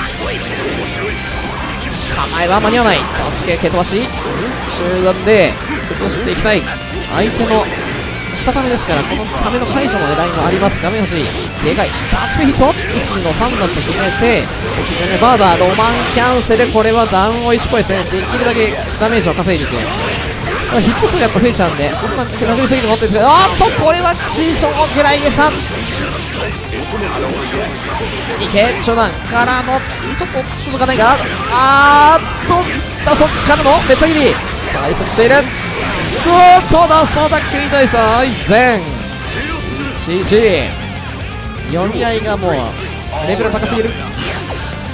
構えは間に合わない。タッチ系蹴飛ばし中段で崩していきたい。相手の下ためですからこのための解除の狙いもあります。画面端でかいタッチペヒット1、2の3段と決めてバーダーロマンキャンセルこれはダウン追いしっぽいですね。できるだけダメージを稼いでいてヒット数がやっぱ増えちゃうんでそんな殴りすぎると思ってるんですけどこれは地上ぐらいでした。いけ初段からのちょっと続かないがそっからのベッタ切り対策している。ラストアタックに対して全 CG 読み合いがもうレベル高すぎる。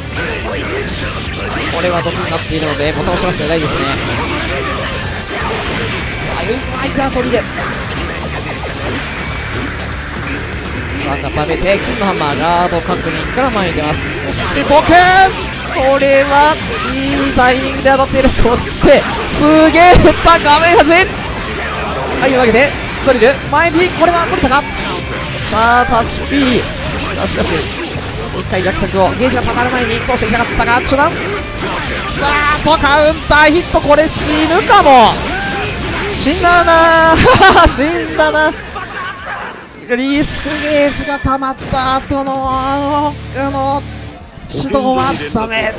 これは毒になっているのでボタンを押しまして大事ですね。 まいな取りでさあ固めて金のハンマーガード確認から前に出ます。そしてボクこれはいいタイミングで当たっている。そしてすげえ振った画面端はいわけでドリル前 B これは取れたか。さあタッチ B しかし1回逆策をゲージが溜まる前に通していきたかったが中断さあとカウンターヒットこれ死ぬかも。死んだな死んだな。リスクゲージが溜まった後の指導はダメ。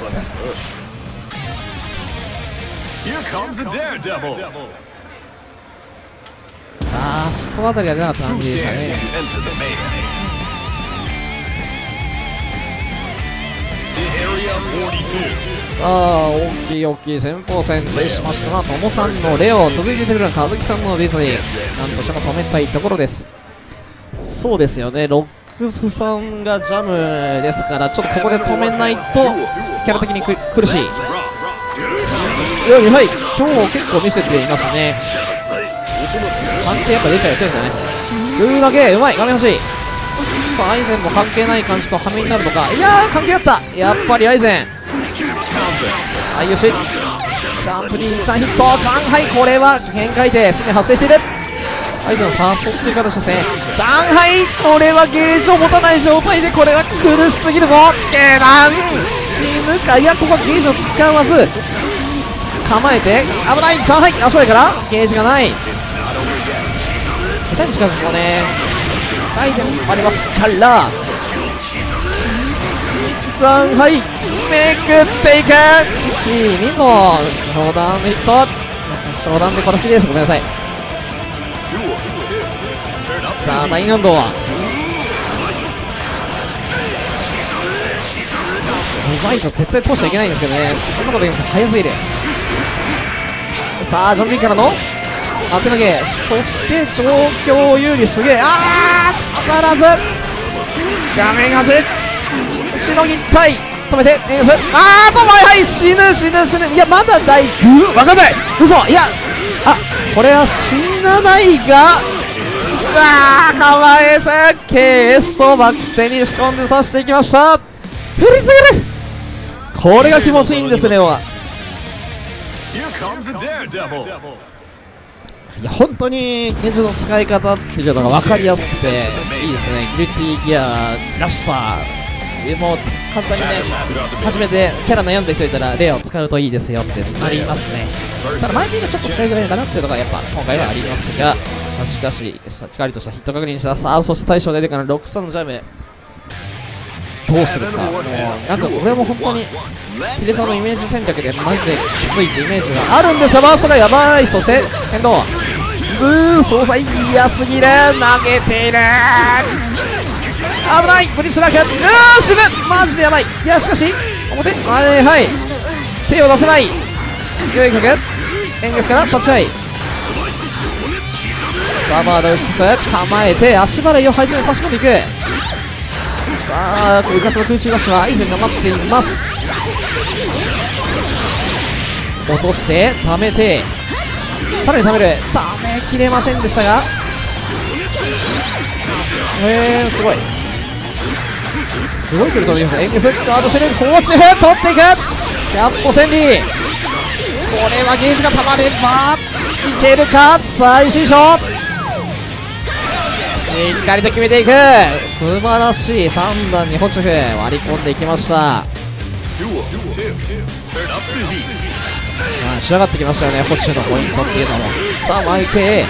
あそこあたりが出なかった感じでしたね。さあ大きい先鋒戦制しましたのはともさんのレオ、続いて出てくるのは和樹さんのディズニー、なんとしても止めたいところです。そうですよね、ロックスさんがジャムですからちょっとここで止めないとキャラ的に苦しい。はい、今日結構見せていますね。判定やっぱ出ちゃうやつですよね。ルーだけうまい画面欲しい。さあアイゼンも関係ない感じとハメになるのか。いやー関係あった。やっぱりアイゼンはいよしジャンプに1ヒット上海これは変回転すでに発生している。アイゼンを誘っている形ですね。上海これはゲージを持たない状態でこれは苦しすぎるぞ。ゲラン死ぬか。いやここはゲージを使わず構えて危ない。上海足前からゲージがない下手に近づくよね。使いでもありますから上海めくっていく1、2の初段ヒット初段でこの引きです。ごめんなさい。さあ第2ラウンドはスバイト絶対通しちゃいけないんですけどね。そんなこと言うと速すぎる。さあジョンビーからの当て投げそして状況有利すげえ当たらず画面端しのぎたい止めてエースはい死ぬいやまだ第9わかんない嘘いやこれは死なないがかわいさケースとバックステに仕込んでさせていきました。振りすぎるこれが気持ちいいんですね。いや本当にゲージの使い方っていうのが分かりやすくていいですね。ギルティギアらしさもう簡単にね初めてキャラ悩んでる人いたらレアを使うといいですよってなりますね。ただ前 P がちょっと使いづらいのかなっていうのがやっぱ今回はありますがしかししっかりとしたヒット確認した。さあそして大将出てからロックさんのジャムどうするか。もうなんかこれも本当にヒデさんのイメージ戦略でマジできついってイメージがあるんですがバーストがやばい。そして剣道総裁嫌すぎる投げている危ないブリッシュラーク死ぬマジでやばい。いやしかし表はい手を出せない良い曲円月から立ち合いサーバーのしつつ構えて足払いを配線に差し込んでいく。さあ浮かすの空中ダッシュはアイゼンが待っています。落として溜めてさらに溜める溜めきれませんでしたがすごい距離飛びます。エンゲスガードしてるコーチフ取っていくやっぽ千里これはゲージが溜まればいけるか。最新章しっかりと決めていく素晴らしい3段にホチュフ割り込んでいきました。さあ仕上がってきましたよねホチュフのポイントっていうのも。さあ巻いて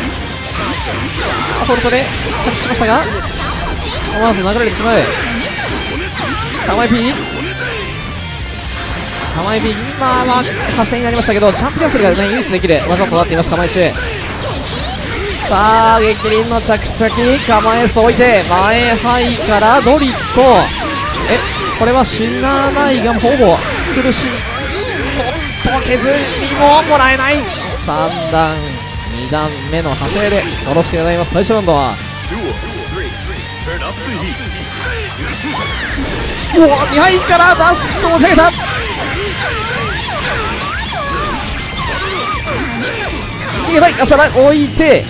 フォルトで着地しましたが思わず流れてしまう構え P 今は加勢になりましたけどジャンプキャンセルが、ね、唯一できる技となっています構え手。さあ激鱗の着地先構え数置いて前ハイからドリットこれは死なないがほぼ苦しいと削りももらえない。3段2段目の派生でよろしくお願いします。最初ラウンドは2ハイから出すと持ち上げた逃げたい。足払い置いて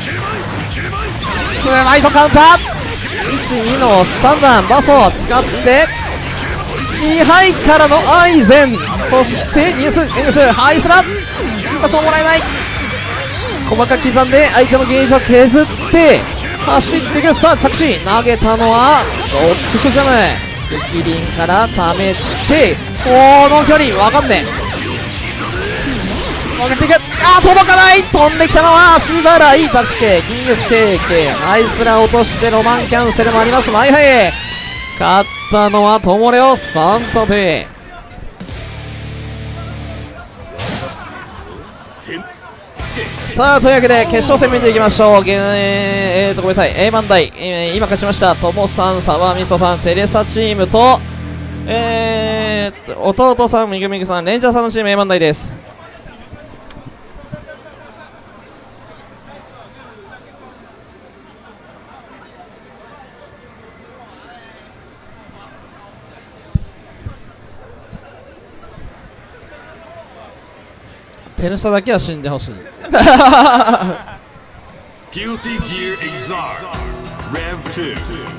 スマイトカウンター。1、2の3段バソを使って2敗からのアイゼン、そしてニュースエヌスハイスラ一発ももらえない。細かく刻んで相手のゲージを削って走っていく。さあ着地投げたのはロックスジャム。激輪から溜めてこの距離わかんねえ。上げていく。届かない。飛んできたのは足払い立ち系キングスケーキハイスラ落としてロマンキャンセルもあります。マイハイ勝ったのはトモレオサンタテ。さあというわけで決勝戦見ていきましょう。ごめんなさい A 番台、今勝ちましたともさん、サバミソさん、テレサチームと、弟さん、みぐみぐさん、レンジャーさんのチーム A 番台です。テレサだけは死んでほしい。 Guilty Gear Exar Rev 2.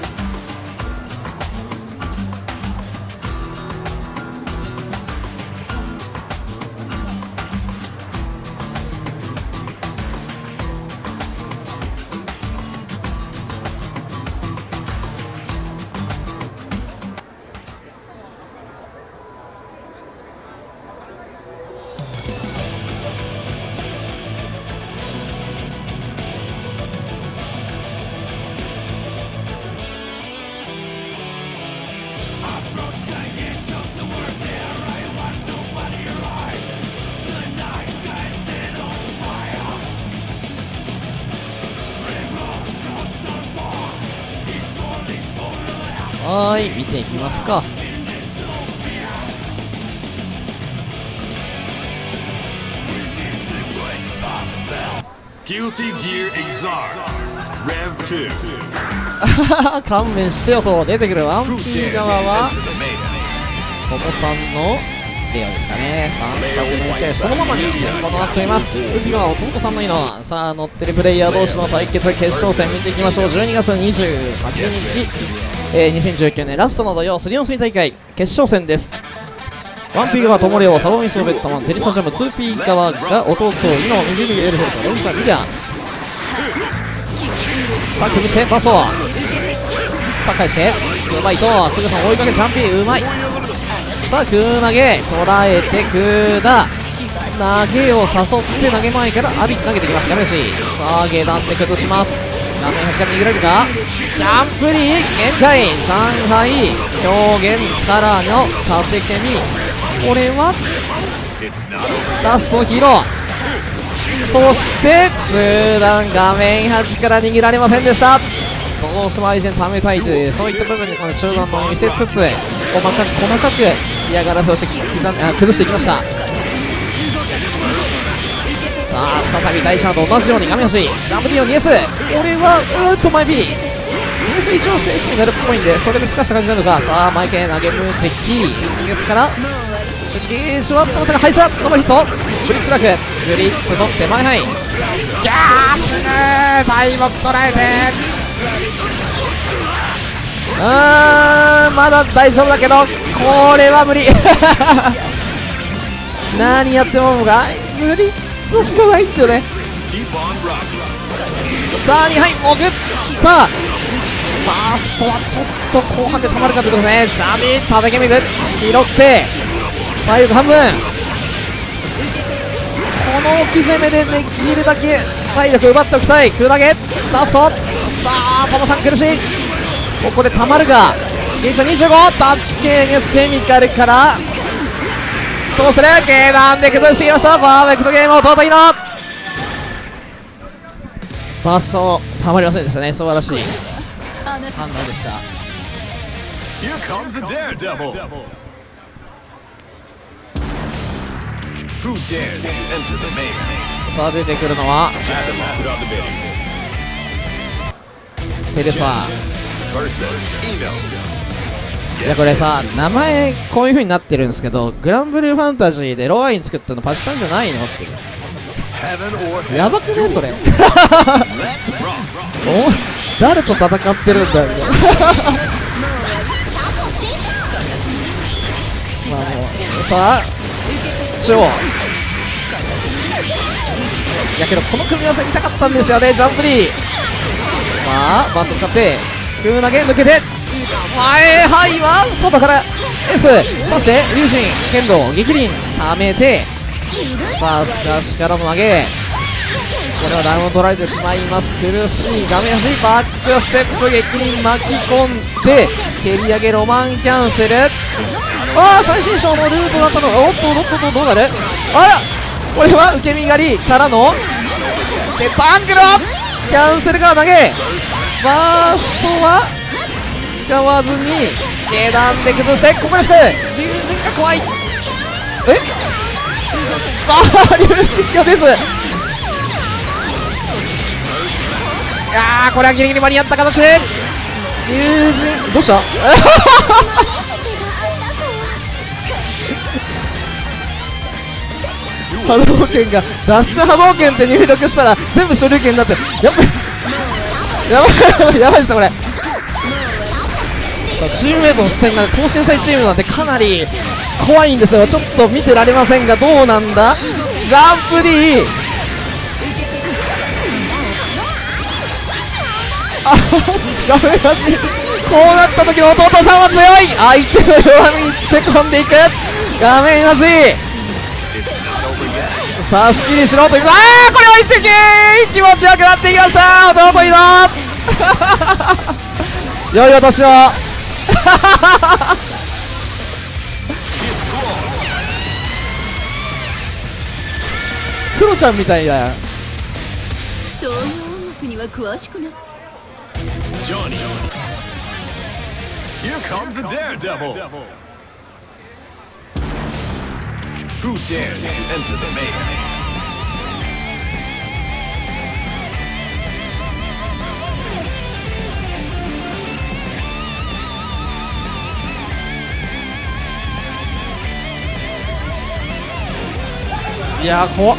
はーい、見ていきますか。 Guilty Gear Exar Rev 2. 勘弁してよと出てくるワンピー側はトモさんのレオですかね。3角抜いてそのままにとなっています。次は弟さんのいいの。さあ乗ってるプレイヤー同士の対決決勝戦見ていきましょう。12月28日、2019年ラストの土曜 3on3 大会決勝戦です。ワンピー側トモレオ、サボミソベットマン、テリソジャム 2P 側が弟イノ、ミリミエルフェルト、レンチャーミガー。さあ崩してバソさあ返して2バイトすぐさん追いかけジャンピーうまい。さあ空投げ捉えて空打投げを誘って投げ前から投げてきます。画面しさあ下段で崩します。画面端から逃げられるか。ジャンプに限界上海表現からの縦蹴り。これはラストヒロ。そして中段画面端から逃げられませんでした。どうしても相手にためたいというそういった部分にこの中段も見せつつ細かく嫌がらせをして崩していきました。さあ再び大シャーと同じように画面端ジャンプ D のニエス。これはマイ B ニエス一応して S になるっぽいんでそれで透かした感じなのか。さあマイケ投げ無敵ですからゲージは止めたがハイスラノバヒットブリッシュラクグリッツ取って前ハイギャー死ぬ大木捉えてまだ大丈夫だけどこれは無理何やってもがブリッツしかないってよね。さあ2敗潜ったファーストはちょっと後半でたまるかというところですね。ジャミ叩きめく拾って体力半分この置き攻めでできるだけ体力奪っておきたい。空投げラストさあトモさん苦しい。ここでたまるがゲージは25タッチ系ニュースケミカルからどうする下段で崩してきました。パーフェクトゲームを弟いのバーストたまりませんでしたね。素晴らしい反応でした。 Here comes a daredevil. Who dares to enter the main? さあ出てくるのは Put on the video. テレサ。 Versus Eno. いやこれさ名前こういう風になってるんですけどグランブルーファンタジーでローアイン作ったのパチさんじゃないのっていう Heaven or hell. やばくねそれ。 Let's rock. お誰と戦ってるんだよ。まあもうさあ中央。いやけどこの組み合わせ見たかったんですよね。ジャンプリー。さあバースト使って空投げ抜けて前はいは外からエース、そして龍神剣道激輪ためて、さあスカッシュからの投げ、これはダウンを取られてしまいます。苦しい画面端バックステップ激輪巻き込んで蹴り上げロマンキャンセル。ああ最新章のルートだったの。おっとおっとどうなる。あらこれは受け身狩りからのでバングルキャンセルから投げ、バーストは使わずに下段で崩して、ここです龍神が怖い。さあ龍神がです。いやーこれはギリギリ間に合った形。龍神どうした波動拳がダッシュ波動拳って入力したら全部所有権になって、やばいやばいですねこれ。チームメイトの視線が等身大チームなんでかなり怖いんですよ。ちょっと見てられませんが、どうなんだ。ジャンプリー画面端こうなった時の弟さんは強い。相手の弱みにつけ込んでいく画面端。さあ好きにしろという。これは一撃気持ちよくなっていきました。弟いだ良いお年をクロちゃんみたいだよ。 そういう音楽には詳しくない。 Johnny. Here comes a daredevil. Who dares to enter the mayhem? Yeah, いやー怖っ。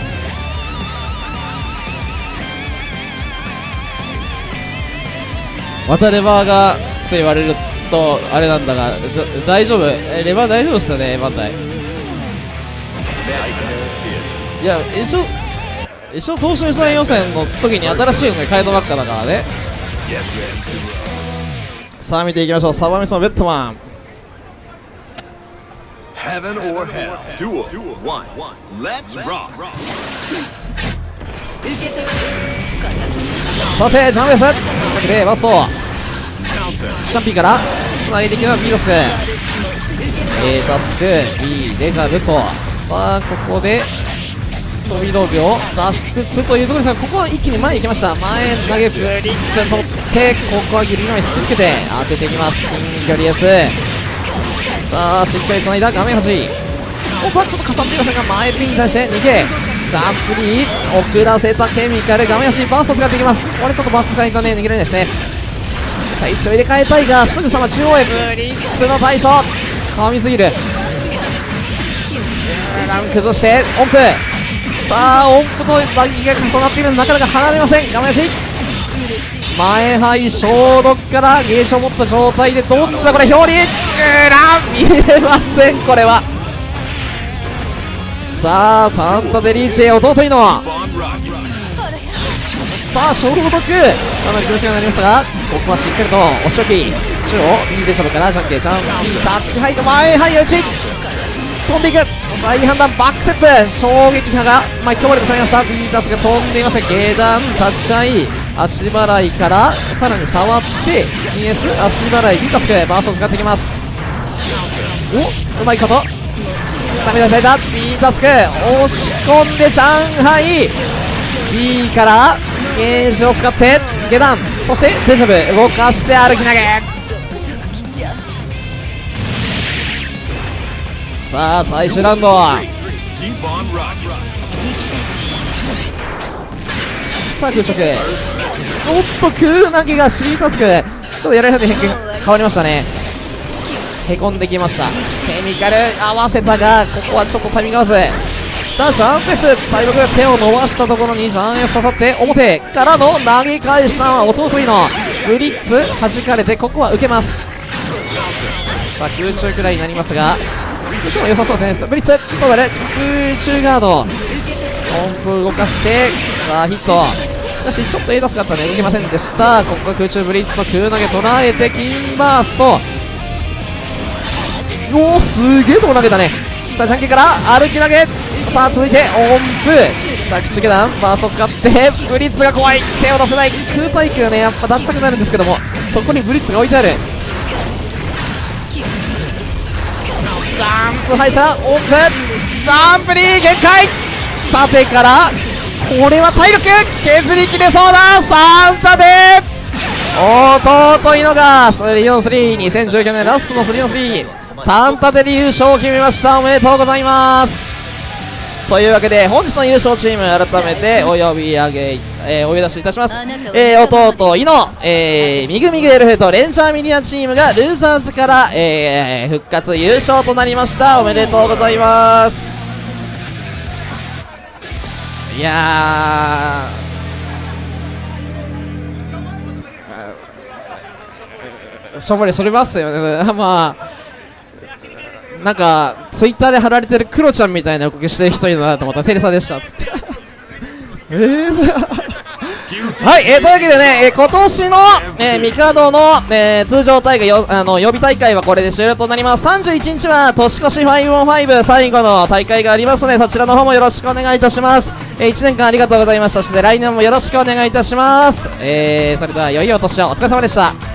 またレバーがと言われるとあれなんだが、大丈夫。レバー大丈夫っすよねバンダイ。いや一応東進3予選の時に新しいので変えたばっかだからね。さあ見ていきましょう。サバミスのベッドマン。 Heaven or hell. Duel 1. Let's rock. さてジャンベースでバストチャンピーからつないでいきます。 B タスク A タスク B レカブと、さあここで飛び道具を出しつつというところですが、ここは一気に前に行きました。前投げブリッツ取って、ここはギリギリまで引きつけて当てていきます。近距離 S。 さあしっかりつないだ画面端。ここはちょっとかさっていませんが、前ピンに対して2系ジャンプリー遅らせたケミカル画面端バーストを使っていきます。これちょっとバースト使いとね逃げれないですね。最初入れ替えたいがすぐさま中央へブリッツの対処噛みすぎる。中段崩して音符。さあ音符と打撃が重なっているのでなかなか離れません。画面端前背消毒からゲージを持った状態でどっちだこれ。表裏見れませんこれは。さあサンタデリーチェ弟いの Keep on rocking. さあ消毒かなり苦しくなりましたが、ここはしっかりと押し置き中央 B でしょうからジャンケジャンピータッチハイド前背打ち飛んでいく。再判断バックセップ衝撃波が巻き込まれてしまいました。 B タスが飛んでいますが下段立ち合い足払いからさらに触って PS 足払い B タスクバーストを使っていきます。おうまいことダメだ B タスク押し込んで上海 B からゲージを使って下段、そしてデジャブ動かして歩き投げ。さあ最終ラウンド Keep on rocking. さあ空直おっと空投げが C タスクちょっとやられたで変わりましたね。へこんできました。ケミカル合わせたがここはちょっとタイミング合わせさあジャンプ S、大木が手を伸ばしたところにジャン S 刺さって表からの投げ返したのは弟井のブリッツ弾かれて、ここは受けます。さあ空中くらいになりますが、後ろも良さそうですね。ブリッツどうなる、空中ガード音符動かして、さあヒット、しかしちょっと A 出すかったね、動けませんでした。ここは空中ブリッツと空投げ捉えて金バースト、おおすげえとこ投げたね。さあジャンケンから歩き投げ、さあ続いて音符着地下段バースト使ってブリッツが怖い、手を出せない。空対空ねやっぱ出したくなるんですけども、そこにブリッツが置いてある。ジャンプハイサー音符ジャンプに限界、縦からこれは体力削り切れそうだ。3タで弟井のが 3on3、 2019年ラストの 3on3、 3タで優勝を決めました。おめでとうございます。というわけで本日の優勝チーム改めてお呼び出しいたします。弟井の、ミグミグエルフとレンジャーミリアチームがルーザーズから、復活優勝となりました。おめでとうございます。いやーしょんぼりそれますよね。まあなんかツイッターで貼られてるクロちゃんみたいな動きしてる人いるなと思ったらテレサでしたっつってはい、というわけでね、今年の、ミカドの、通常大会予備大会はこれで終了となります。31日は年越し 5on5 最後の大会がありますので、そちらの方もよろしくお願いいたします。1年間ありがとうございました。そして来年もよろしくお願いいたします。それでは良いお年を、お疲れ様でした。